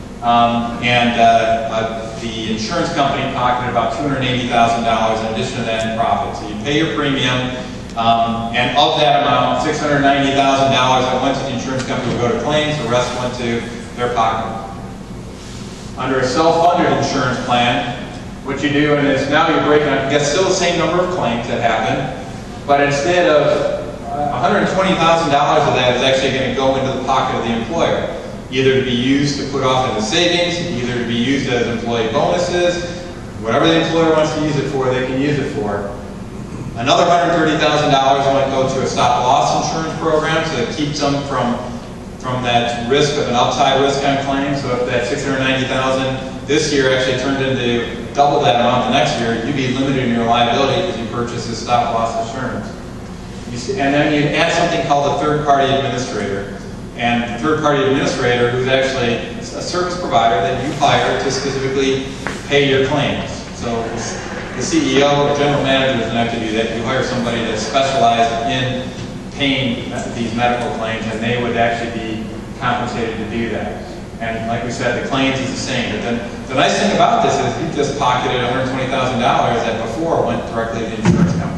the insurance company pocketed about $280,000 in addition to that in profit. So you pay your premium, and of that amount, $690,000 that went to the insurance company would go to claims, the rest went to their pocket. Under a self-funded insurance plan, what you do is now you're breaking up, you get still the same number of claims that happen, but instead of $120,000 of that is actually going to go into the pocket of the employer, either to be used to put off into savings, either to be used as employee bonuses, whatever the employer wants to use it for, they can use it for. Another $130,000 might go to a stop loss insurance program, so it keeps them from that risk of an upside risk on claims. So if that $690,000 this year actually turned into double that amount the next year, you'd be limited in your liability because you purchased this stop loss insurance. And then you add something called a third-party administrator. And the third-party administrator, who's actually a service provider that you hire to specifically pay your claims. So the CEO or general manager doesn't have to do that. You hire somebody that specializes in paying these medical claims, and they would actually be compensated to do that. And like we said, the claims is the same. But then the nice thing about this is you just pocketed $120,000 that before went directly to the insurance company.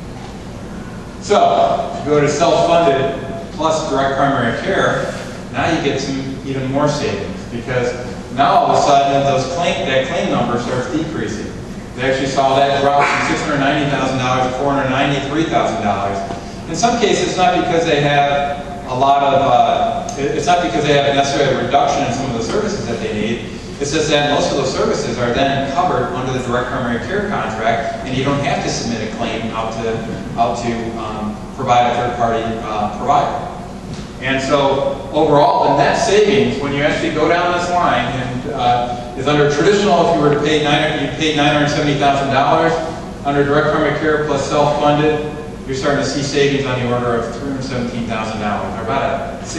So, if you go to self-funded plus direct primary care, now you get some even more savings because now all of a sudden that claim number starts decreasing. They actually saw that drop from $690,000 to $493,000. In some cases, it's not because they have it's not because they have necessarily a reduction in some of the services that they need. It's just that most of those services are then covered under the direct primary care contract, and you don't have to submit a claim out to provide a third-party provider. And so overall, the net savings, when you actually go down this line, and is under traditional, if you were to pay $970,000, under direct primary care plus self-funded, you're starting to see savings on the order of $317,000, or about a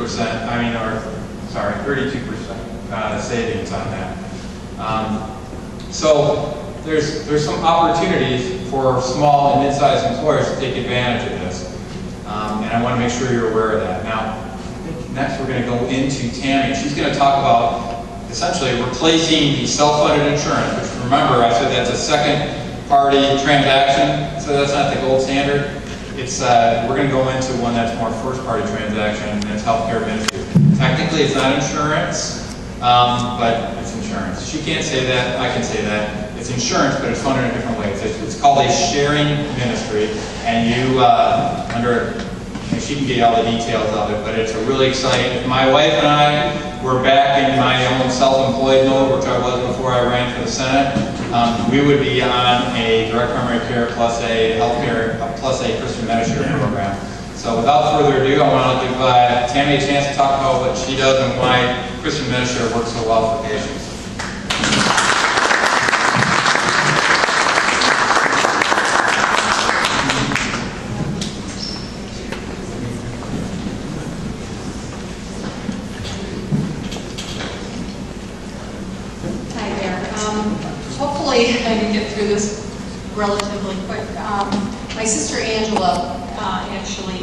32% savings on that. So there's some opportunities for small and mid-sized employers to take advantage of this. And I want to make sure you're aware of that. Now, I think next we're going to go into Tammy. She's going to talk about essentially replacing the self-funded insurance, which remember I said that's a second-party transaction, so that's not the gold standard. It's we're going to go into one that's more first-party transaction, and that's healthcare ministry. Technically, it's not insurance, but it's insurance. She can't say that. I can say that. It's insurance, but it's funded in a different way. It's called a sharing ministry, and you she can get all the details of it, but it's a really exciting. If my wife and I were back in my own self-employed mode, which I was before I ran for the Senate, we would be on a direct primary care plus a healthcare plus a Christian Medicare program. So without further ado, I want to give Tammy a chance to talk about what she does and why Christian Medicare works so well for patients. Hi there. hopefully I can get through this relatively quick. My sister Angela actually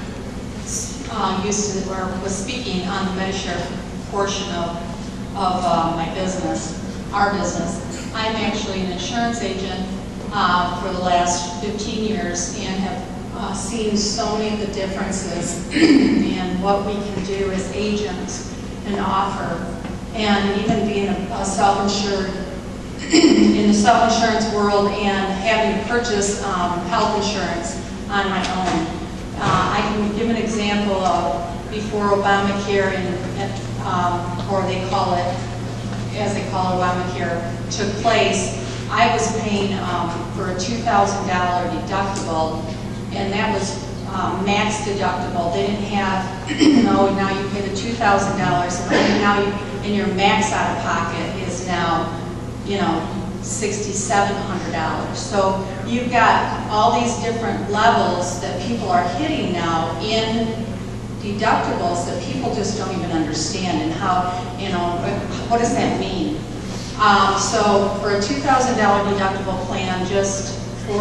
used to, or was speaking on the Medishare portion of my business, our business. I'm actually an insurance agent for the last 15 years and have seen so many of the differences in what we can do as agents and offer. And even being a self-insured, in the self-insurance world and having to purchase health insurance on my own. I can give an example of before Obamacare, or they call it, as they call it, Obamacare, took place, I was paying for a $2,000 deductible, and that was max deductible. They didn't have, no, now you pay the $2,000, and now and your max out of pocket is now, you know, $6,700. So you've got all these different levels that people are hitting now in deductibles that people just don't even understand, and how, you know, what does that mean? So for a $2,000 deductible plan just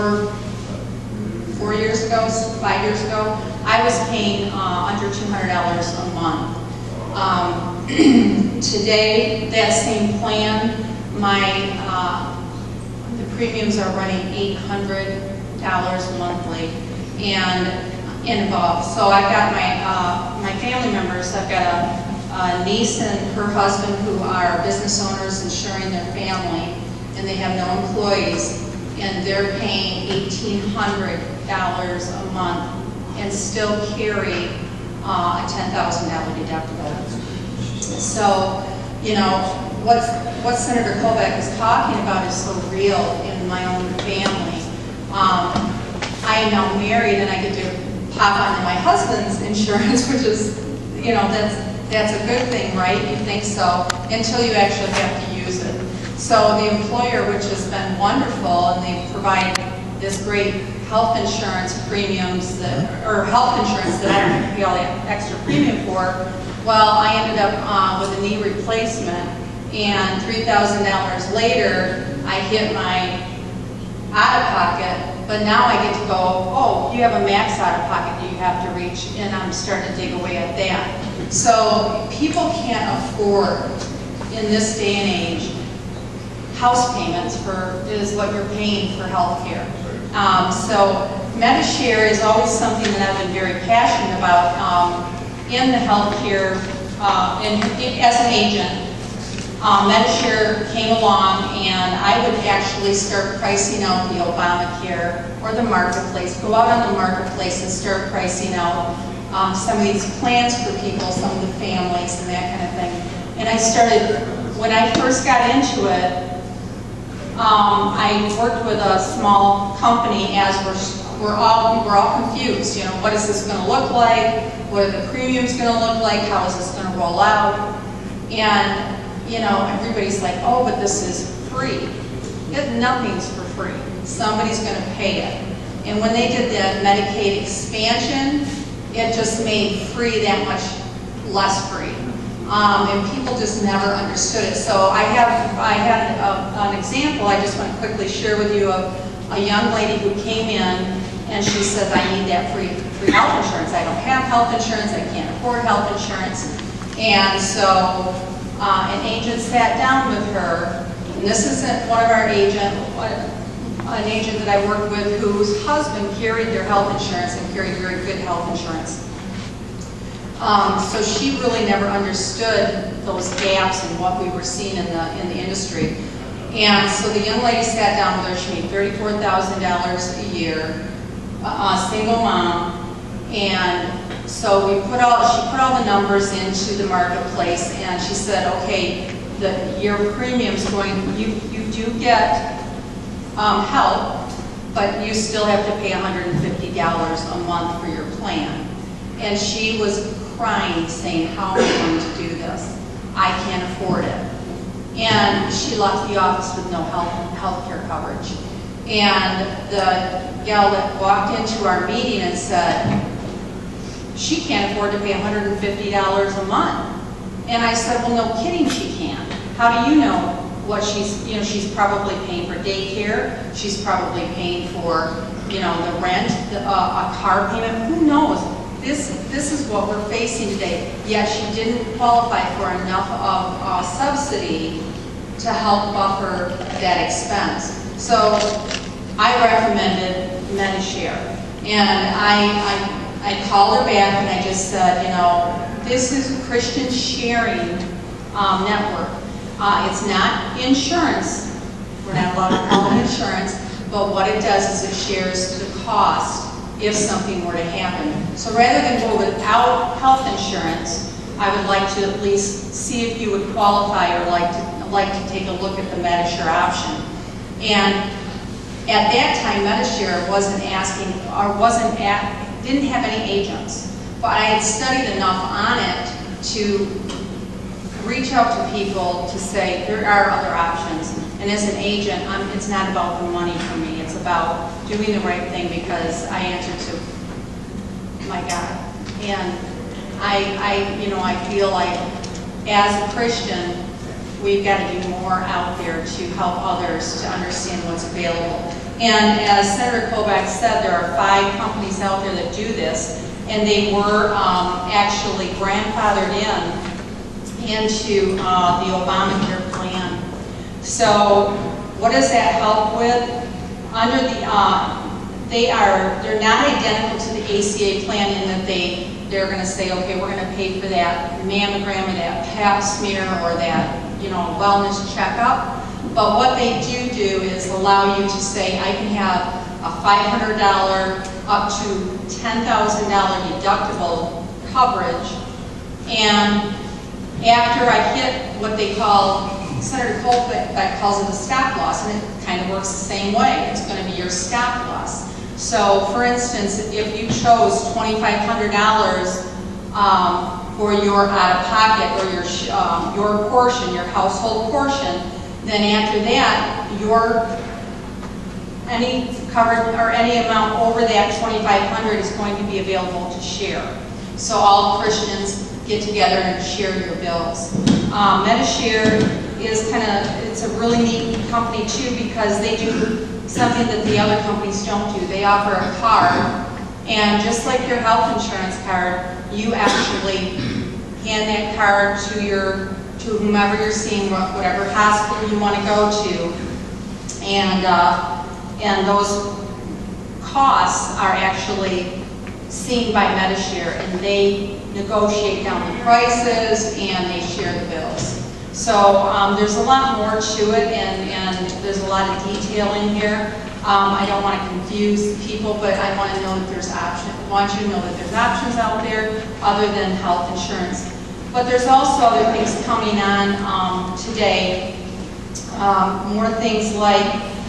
4 years ago, 5 years ago, I was paying under $200 a month. Today, that same plan, the premiums are running $800 monthly and above. So I've got my family members. I've got a niece and her husband who are business owners insuring their family, and they have no employees, and they're paying $1,800 a month and still carry a $10,000 deductible. So, you know, what Senator Kovac is talking about is so real in my own family. I am now married, and I get to pop onto my husband's insurance, which is, you know, that's a good thing, right? You think so, until you actually have to use it. So the employer, which has been wonderful, and they provide this great health insurance premiums or health insurance that I don't have to pay all that extra premium for. Well, I ended up with a knee replacement, and $3,000 later, I hit my out-of-pocket, but now I get to go, oh, you have a max out-of-pocket that you have to reach, and I'm starting to dig away at that. So people can't afford, in this day and age, house payments is what you're paying for health care. So Medishare is always something that I've been very passionate about in the healthcare, as an agent. Medishare came along, and I would actually start pricing out the Obamacare or the marketplace, go out on the marketplace and start pricing out some of these plans for people, some of the families and that kind of thing. And I started, when I first got into it, I worked with a small company as we're all confused. You know, what is this going to look like? What are the premiums going to look like? How is this going to roll out? And, you know, everybody's like, oh, but this is free. Nothing's for free. Somebody's going to pay it. And when they did the Medicaid expansion, it just made free that much less free. And people just never understood it. So I had an example I just want to quickly share with you of a young lady who came in, and she said, I need that free health insurance. I don't have health insurance. I can't afford health insurance. And so an agent sat down with her, and this isn't one of our agents, an agent that I worked with whose husband carried their health insurance and carried very good health insurance. So she really never understood those gaps in what we were seeing in the industry. And so the young lady sat down with her. She made $34,000 a year, a single mom, and so she put all the numbers into the marketplace, and she said, okay, your premium's going, you do get help, but you still have to pay $150 a month for your plan. And she was crying, saying, how am I going to do this? I can't afford it. And she left the office with no health care coverage. And the gal that walked into our meeting and said, she can't afford to pay $150 a month. And I said, well, no kidding, she can. How do you know what she's probably paying for daycare, she's probably paying for, the rent, a car payment, who knows? This is what we're facing today. Yet she didn't qualify for enough of subsidy to help buffer that expense. So I recommended Medishare. And I called her back and I just said, this is a Christian sharing network. It's not insurance. We're not allowed to call it insurance. But what it does is it shares the cost if something were to happen. So rather than go without health insurance, I would like to at least see if you would qualify or like to take a look at the Medishare option. And at that time, Medishare didn't have any agents, but I had studied enough on it to reach out to people to say there are other options. And as an agent, it's not about the money for me. It's about doing the right thing because I answer to my God. And I feel like as a Christian, we've got to do more out there to help others to understand what's available. And as Senator Kobach said, there are 5 companies out there that do this, and they were actually grandfathered into the Obamacare plan. So what does that help with? Under the they're not identical to the ACA plan in that they're going to say, okay, we're going to pay for that mammogram or that pap smear or that wellness checkup. But what they do is allow you to say, I can have a $500 up to $10,000 deductible coverage, and after I hit what they call, Senator Kobach calls it a stop loss, and it kind of works the same way. It's going to be your stop loss. So, for instance, if you chose $2,500 for your out-of-pocket or your portion, your household portion, then after that, any amount over that $2,500 is going to be available to share. So all Christians get together and share your bills. Medishare is it's a really neat company too because they do something that the other companies don't do. They offer a card, and just like your health insurance card, you actually hand that card to whomever you're seeing, whatever hospital you want to go to, and those costs are actually seen by Medishare, and they negotiate down the prices and they share the bills. So there's a lot more to it, and there's a lot of detail in here. I don't want to confuse people, but I want to know that there's options. I want you to know that there's options out there other than health insurance. But there's also other things coming on today. More things like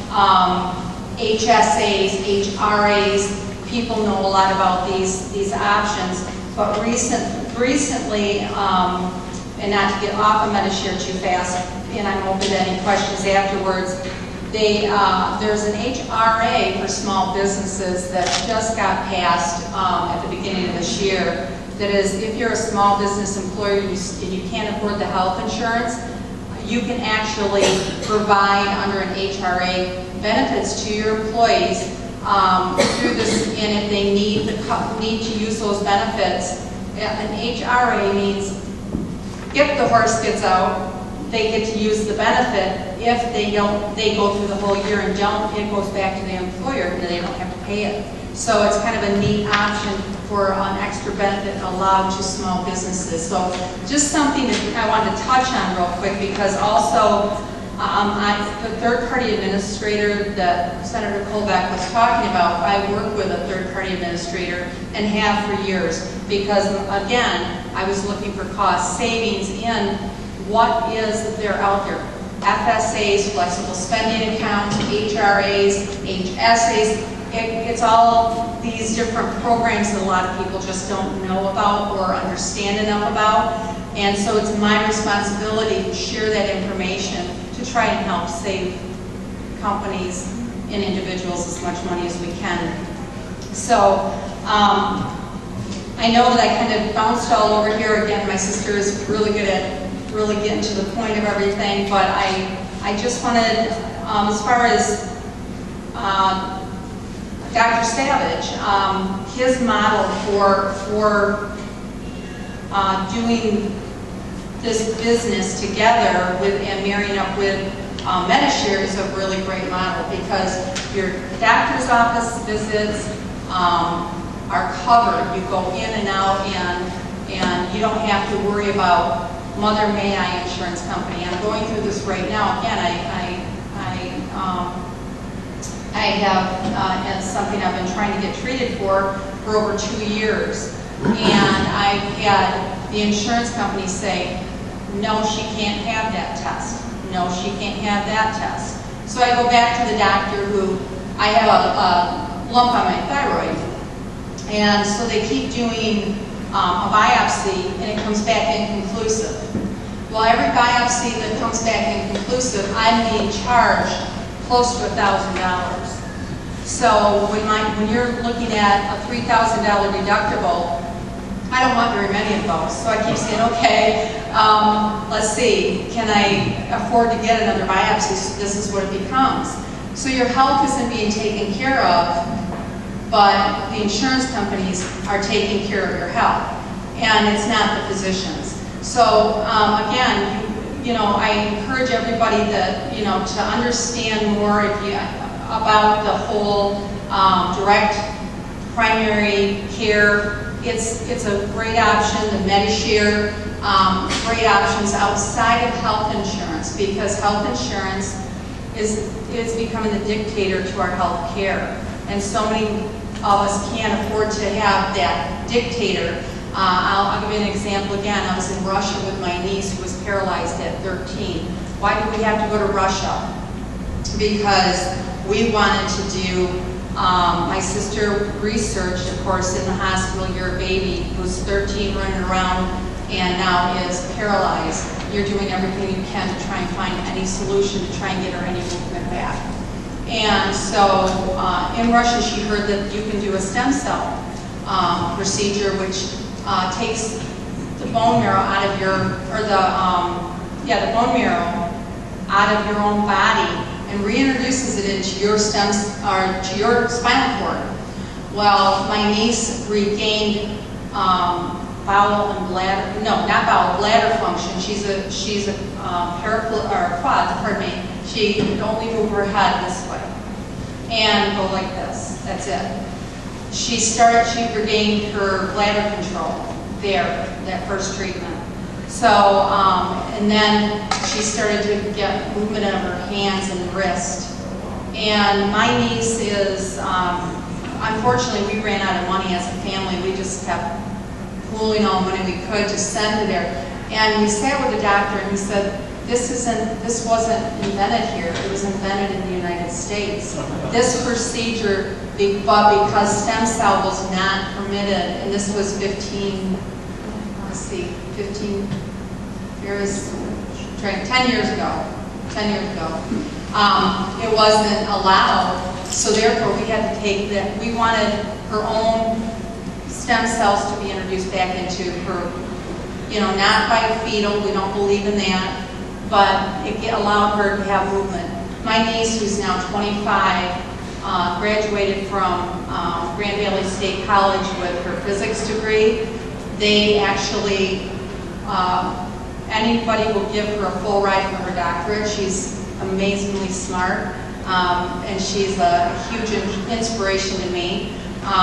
HSAs, HRAs. People know a lot about these options. But recently, and not to get off of Medishare too fast, and I'm open to any questions afterwards, there's an HRA for small businesses that just got passed at the beginning of this year. That is, if you're a small business employer and you can't afford the health insurance, you can actually provide under an HRA benefits to your employees through this, and if they need to use those benefits, an HRA means if the horse gets out, they get to use the benefit. If they don't, they go through the whole year and don't, it goes back to the employer and they don't have to pay it. So it's kind of a neat option for an extra benefit allowed to small businesses. So just something that I wanted to touch on real quick, because also the third-party administrator that Senator Kobach was talking about, I work with a third-party administrator and have for years, because again, I was looking for cost savings in what is there out there. FSAs, flexible spending accounts, HRAs, HSAs, it's all these different programs that a lot of people just don't know about or understand enough about. And so it's my responsibility to share that information to try and help save companies and individuals as much money as we can. So I know that I kind of bounced all over here. Again, my sister is really good at really getting to the point of everything, but I I just wanted, as far as Dr. Savage, his model for doing this business together with and marrying up with Medishare is a really great model, because your doctor's office visits are covered. You go in and out, and you don't have to worry about Mother May I Insurance Company. I'm going through this right now. Again, I have it's something I've been trying to get treated for over 2 years, and I've had the insurance company say, no, she can't have that test. No, she can't have that test. So I go back to the doctor who, I have a lump on my thyroid, and so they keep doing a biopsy, and it comes back inconclusive. Well, every biopsy that comes back inconclusive, I'm being charged close to $1,000. So when you're looking at a $3,000 deductible, I don't want very many of those. So I keep saying, okay, let's see, can I afford to get another biopsy? So this is what it becomes. So your health isn't being taken care of, but the insurance companies are taking care of your health, and it's not the physicians. So again, I encourage everybody that to understand more about the whole direct primary care. It's a great option. The Medishare, great options outside of health insurance, because health insurance is becoming the dictator to our health care, and so many of us can't afford to have that dictator. I'll give you an example again. I was in Russia with my niece who was paralyzed at 13. Why did we have to go to Russia? Because we wanted to do, my sister researched, of course, in the hospital, your baby who's 13 running around and now is paralyzed. You're doing everything you can to try and find any solution to try and get her any movement back. And so in Russia, she heard that you can do a stem cell procedure, which takes the bone marrow out of the bone marrow out of your own body and reintroduces it into your to your spinal cord. Well, my niece regained bladder function. She's a quad, pardon me. She could only move her head this way and go like this. That's it. She regained her bladder control there, that first treatment. So, and then she started to get movement of her hands and wrist. And my niece is, unfortunately, we ran out of money as a family. We just kept pooling all the money we could to send her there. And we sat with the doctor, and he said, this wasn't invented here. It was invented in the United States. This procedure, but because stem cell was not permitted, and this was 10 years ago. It wasn't allowed, so therefore we had to take that. We wanted her own stem cells to be introduced back into her, not by a fetal, we don't believe in that, but it allowed her to have movement. My niece, who's now 25, graduated from Grand Valley State College with her physics degree. They actually, anybody will give her a full ride for her doctorate. She's amazingly smart, and she's a huge inspiration to me.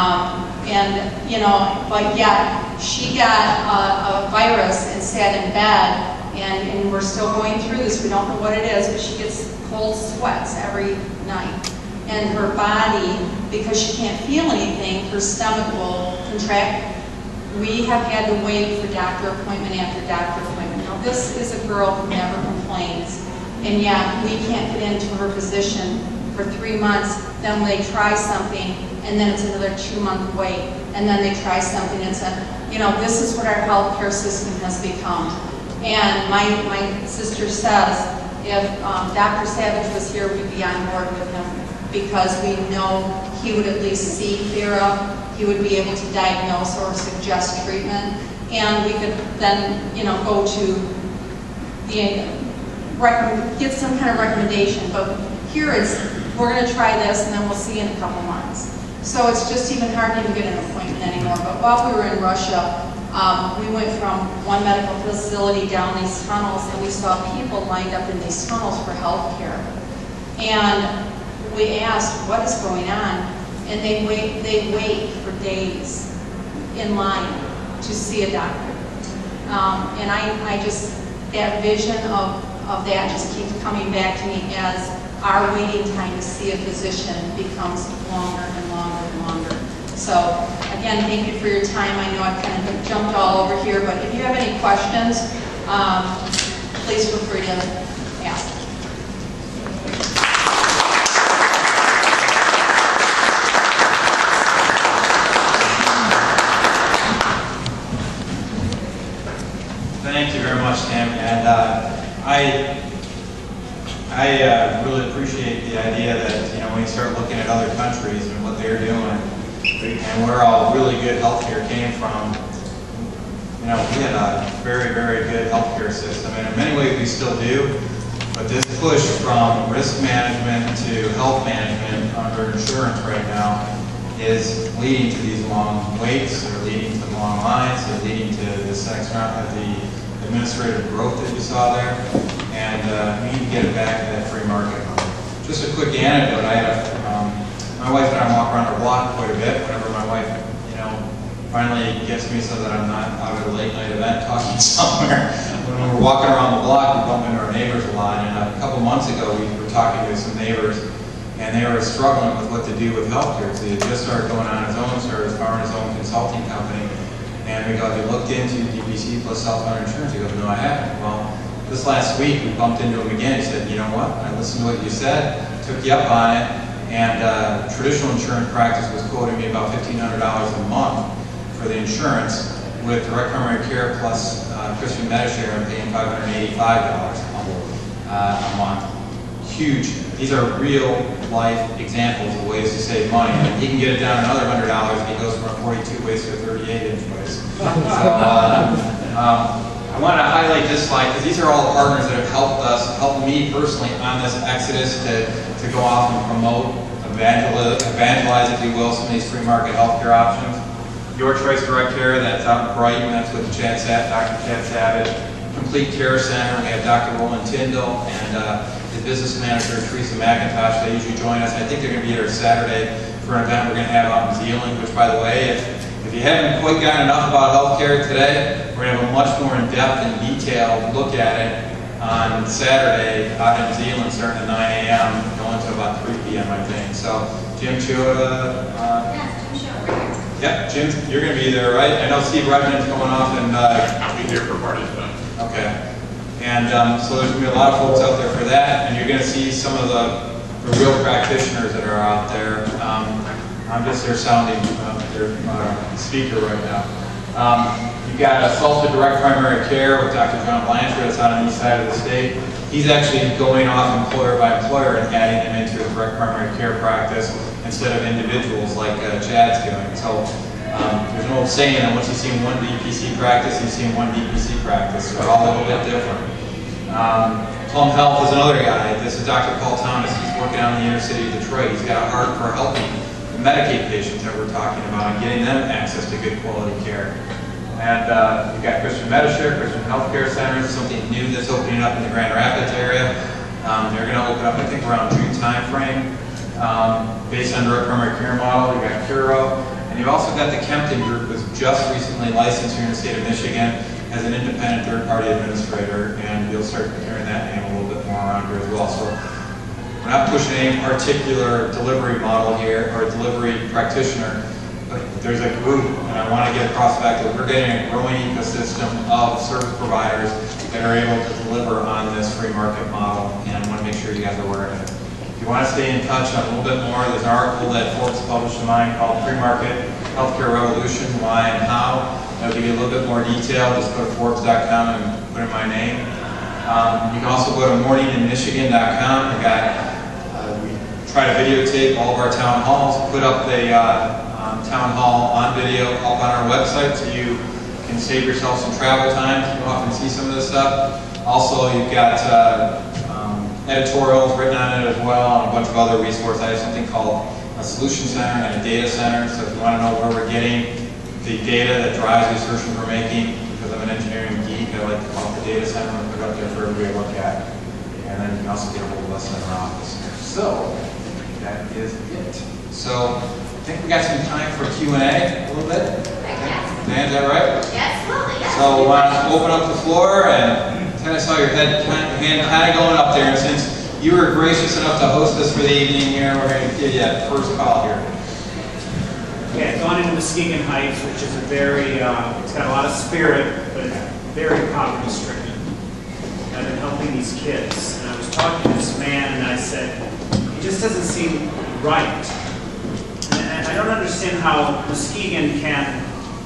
But yet she got a virus and sat in bed, and we're still going through this. We don't know what it is, but she gets cold sweats every night. And her body, because she can't feel anything, her stomach will contract. We have had to wait for doctor appointment after doctor appointment. Now, this is a girl who never complains, and yet we can't get into her physician for 3 months. Then when they try something, and then it's another 2-month wait, and then they try something, and this is what our healthcare system has become. And my sister says, if Dr. Savage was here, we'd be on board with him, because we know he would at least see Farah, he would be able to diagnose or suggest treatment, and we could then, go to the get some kind of recommendation. But here it's, we're going to try this and then we'll see in a couple months. So it's just even hard to even get an appointment anymore. But while we were in Russia, we went from one medical facility down these tunnels, and we saw people lined up in these tunnels for health care. And we asked, what is going on? And they wait for days in line to see a doctor. And I just, that vision of that just keeps coming back to me as our waiting time to see a physician becomes longer and longer and longer. So again, thank you for your time. I know I've kind of jumped all over here, but if you have any questions, please feel free to ask. Thank you very much, Tim. And I really appreciate the idea that, you know, when you start looking at other countries and what they're doing and where all really good healthcare came from, you know, we had a very, very good healthcare system, and in many ways we still do. But this push from risk management to health management under insurance right now is leading to these long waits, they're leading to long lines, they're leading to this the administrative growth that you saw there, and we need to get it back to that free market model. Just a quick anecdote, I had my wife and I walk around our block quite a bit whenever my wife, you know, finally gets me so that I'm not out at a late night event talking somewhere. When we're walking around the block, we bump into our neighbors a lot, and a couple months ago we were talking to some neighbors, and they were struggling with what to do with healthcare. So he had just started going on his own service, starting his own consulting company, and we go, have you looked into DPC plus self-funded insurance? He goes, no, I haven't. Well, this last week we bumped into him again. He said, you know what, I listened to what you said, took you up on it, and traditional insurance practice was quoting me about $1,500 a month for the insurance. With direct primary care plus Christian Medishare, I'm paying $585 a month. Huge. These are real life examples of ways to save money. And he can get it down another $100 if he goes from a 42 waist to a 38-inch waist. So I want to highlight this slide because these are all the partners that have helped me personally on this exodus to go off and promote, evangelize, if you will, some of these free market healthcare options. Your Choice Direct Care, that's out in Brighton, that's with Dr. Chad Savage. Complete Care Center, we have Dr. Roland Tyndall and the business manager, Teresa McIntosh. They usually join us. I think they're going to be here Saturday for an event we're going to have out in Zeeland, which, by the way, if you haven't quite gotten enough about healthcare today, we're going to have a much more in-depth and detailed look at it on Saturday out in Zeeland, starting at 9 a.m., going to about 3 p.m., I think. So, Jim Chioda. Yep, Jim, you're going to be there, right? I know Steve Redmond's going off and... I'll be here for part of the event. Okay. And so there's going to be a lot of folks out there for that, and you're going to see some of the real practitioners that are out there. I'm just their sounding their speaker right now. You've got Salta Direct Primary Care with Dr. John Blanchard that's out on the east side of the state. He's actually going off employer by employer and adding them into a direct primary care practice instead of individuals like Chad's doing. So there's an old saying that once you've seen one DPC practice, you've seen one DPC practice. They're all a little bit different. Plum Health is another guy. This is Dr. Paul Thomas. He's working out in the inner city of Detroit. He's got a heart for helping the Medicaid patients that we're talking about and getting them access to good quality care. And you've got Christian Medishare, Christian Healthcare Centers, something new that's opening up in the Grand Rapids area. They're going to open up, I think, around June timeframe, based on direct primary care model. You've got Curo. And you've also got the Kempton Group, who's just recently licensed here in the state of Michigan as an independent third-party administrator, and you'll start hearing that name a little bit more around here as well. So we're not pushing any particular delivery model here or delivery practitioner, but there's a group, and I want to get across the fact that we're getting a growing ecosystem of service providers that are able to deliver on this free market model, and I want to make sure you guys are aware of it. If you want to stay in touch on a little bit more, there's an article that Forbes published of mine called Free Market Healthcare Revolution, Why and How. That'll give you a little bit more detail. Just go to Forbes.com and put in my name. You can also go to morninginmichigan.com. We try to videotape all of our town halls, put up the town hall on video up on our website so you can save yourself some travel time to go off and see some of this stuff. Also, you've got editorials written on it as well, and a bunch of other resources. I have something called a solution center and a data center, so if you want to know where we're getting the data that drives the assertions we're making, because I'm an engineering geek, I like to call it the data center and put it up there for everybody to look at. And then you can also get a hold of us in our office. So, that is it. So, I think we got some time for Q&A a little bit. Dan, is that right? Yes, absolutely, yes. So, want to open up the floor, and kind of saw your hand kind of going up there, and since you were gracious enough to host us for the evening here, we're going to give you that first call here. Yeah, gone into Muskegon Heights, which is a very, it's got a lot of spirit, but it's very poverty-stricken. I've been helping these kids, and I was talking to this man, and I said, it just doesn't seem right. And I don't understand how Muskegon can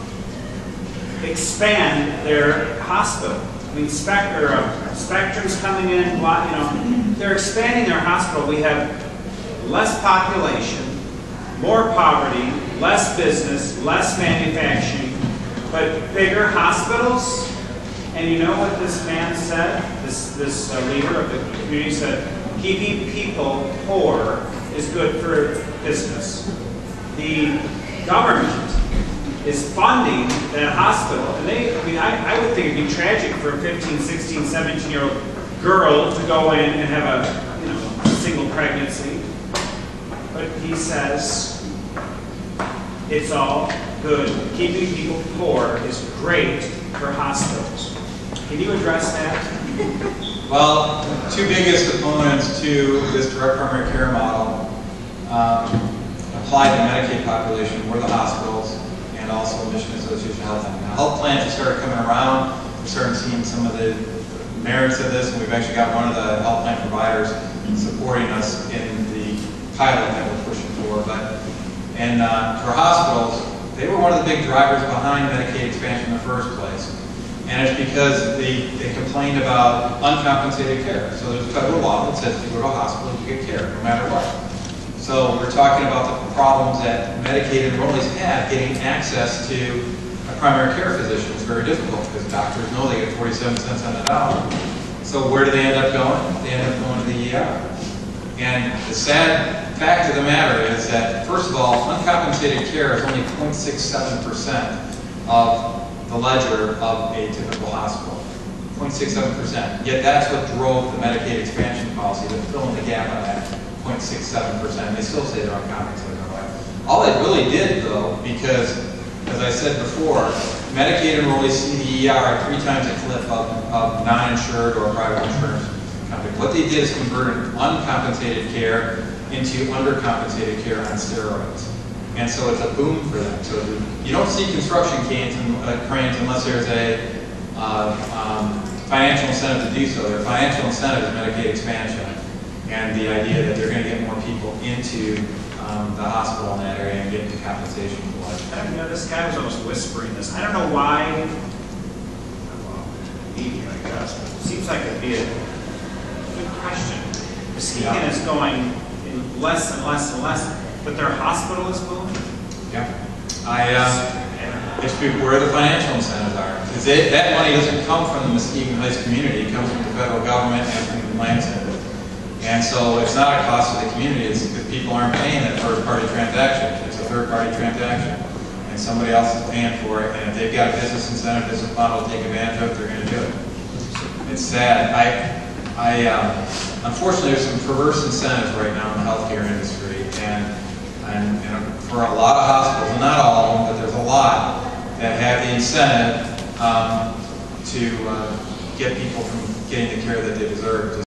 expand their hospital. I mean, Spectrum's coming in, you know, they're expanding their hospital. We have less population, more poverty, less business, less manufacturing, but bigger hospitals. And you know what this man said? This leader of the community said, keeping people poor is good for business. The government is funding that hospital. And I would think it'd be tragic for a 15, 16, 17-year-old girl to go in and have a single pregnancy. But he says, it's all good. Keeping people poor is great for hospitals. Can you address that? Well, the two biggest opponents to this direct primary care model applied to the Medicaid population were the hospitals and also Michigan Association of Health Plans. Now, health plans have started coming around. We're starting to see some of the merits of this, and we've actually got one of the health plan providers supporting us in the pilot that we're pushing for. And for hospitals, they were one of the big drivers behind Medicaid expansion in the first place. And it's because they complained about uncompensated care. So there's a federal law that says if you go to a hospital, you get care, no matter what. So we're talking about the problems that Medicaid enrollees have getting access to a primary care physician. It's very difficult because doctors know they get 47 cents on the dollar. So where do they end up going? They end up going to the ER. And the sad fact of the matter is that, first of all, uncompensated care is only 0.67% of the ledger of a typical hospital. 0.67%. Yet that's what drove the Medicaid expansion policy to fill in the gap on that 0.67%. They still say they're uncompensated. All it really did, though, because, as I said before, Medicaid enrollees see the ER at 3 times the clip of non-insured or private insurance company. What they did is converted uncompensated care into undercompensated care on steroids. And so it's a boom for them. So you don't see construction cranes unless there's a financial incentive to do so. Their financial incentive is Medicaid expansion and the idea that they're going to get more people into the hospital in that area and get into compensation for it. I don't know, this guy was almost whispering this. I don't know why, media, I guess, but it seems like it'd be a good question. Muskegon is going in less and less and less, but their hospital is booming. Yeah. It's where the financial incentives are. Because that money doesn't come from the Muskegon Heights community. It comes from the federal government and from Lansing. And so it's not a cost to the community. It's because people aren't paying that third-party transaction. It's a third-party transaction. And somebody else is paying for it. And if they've got a business incentive, business model to take advantage of it, they're going to do it. It's sad. Unfortunately, there's some perverse incentives right now in the healthcare industry. And for a lot of hospitals, and not all of them, but there's a lot that have the incentive to get people from getting the care that they deserve.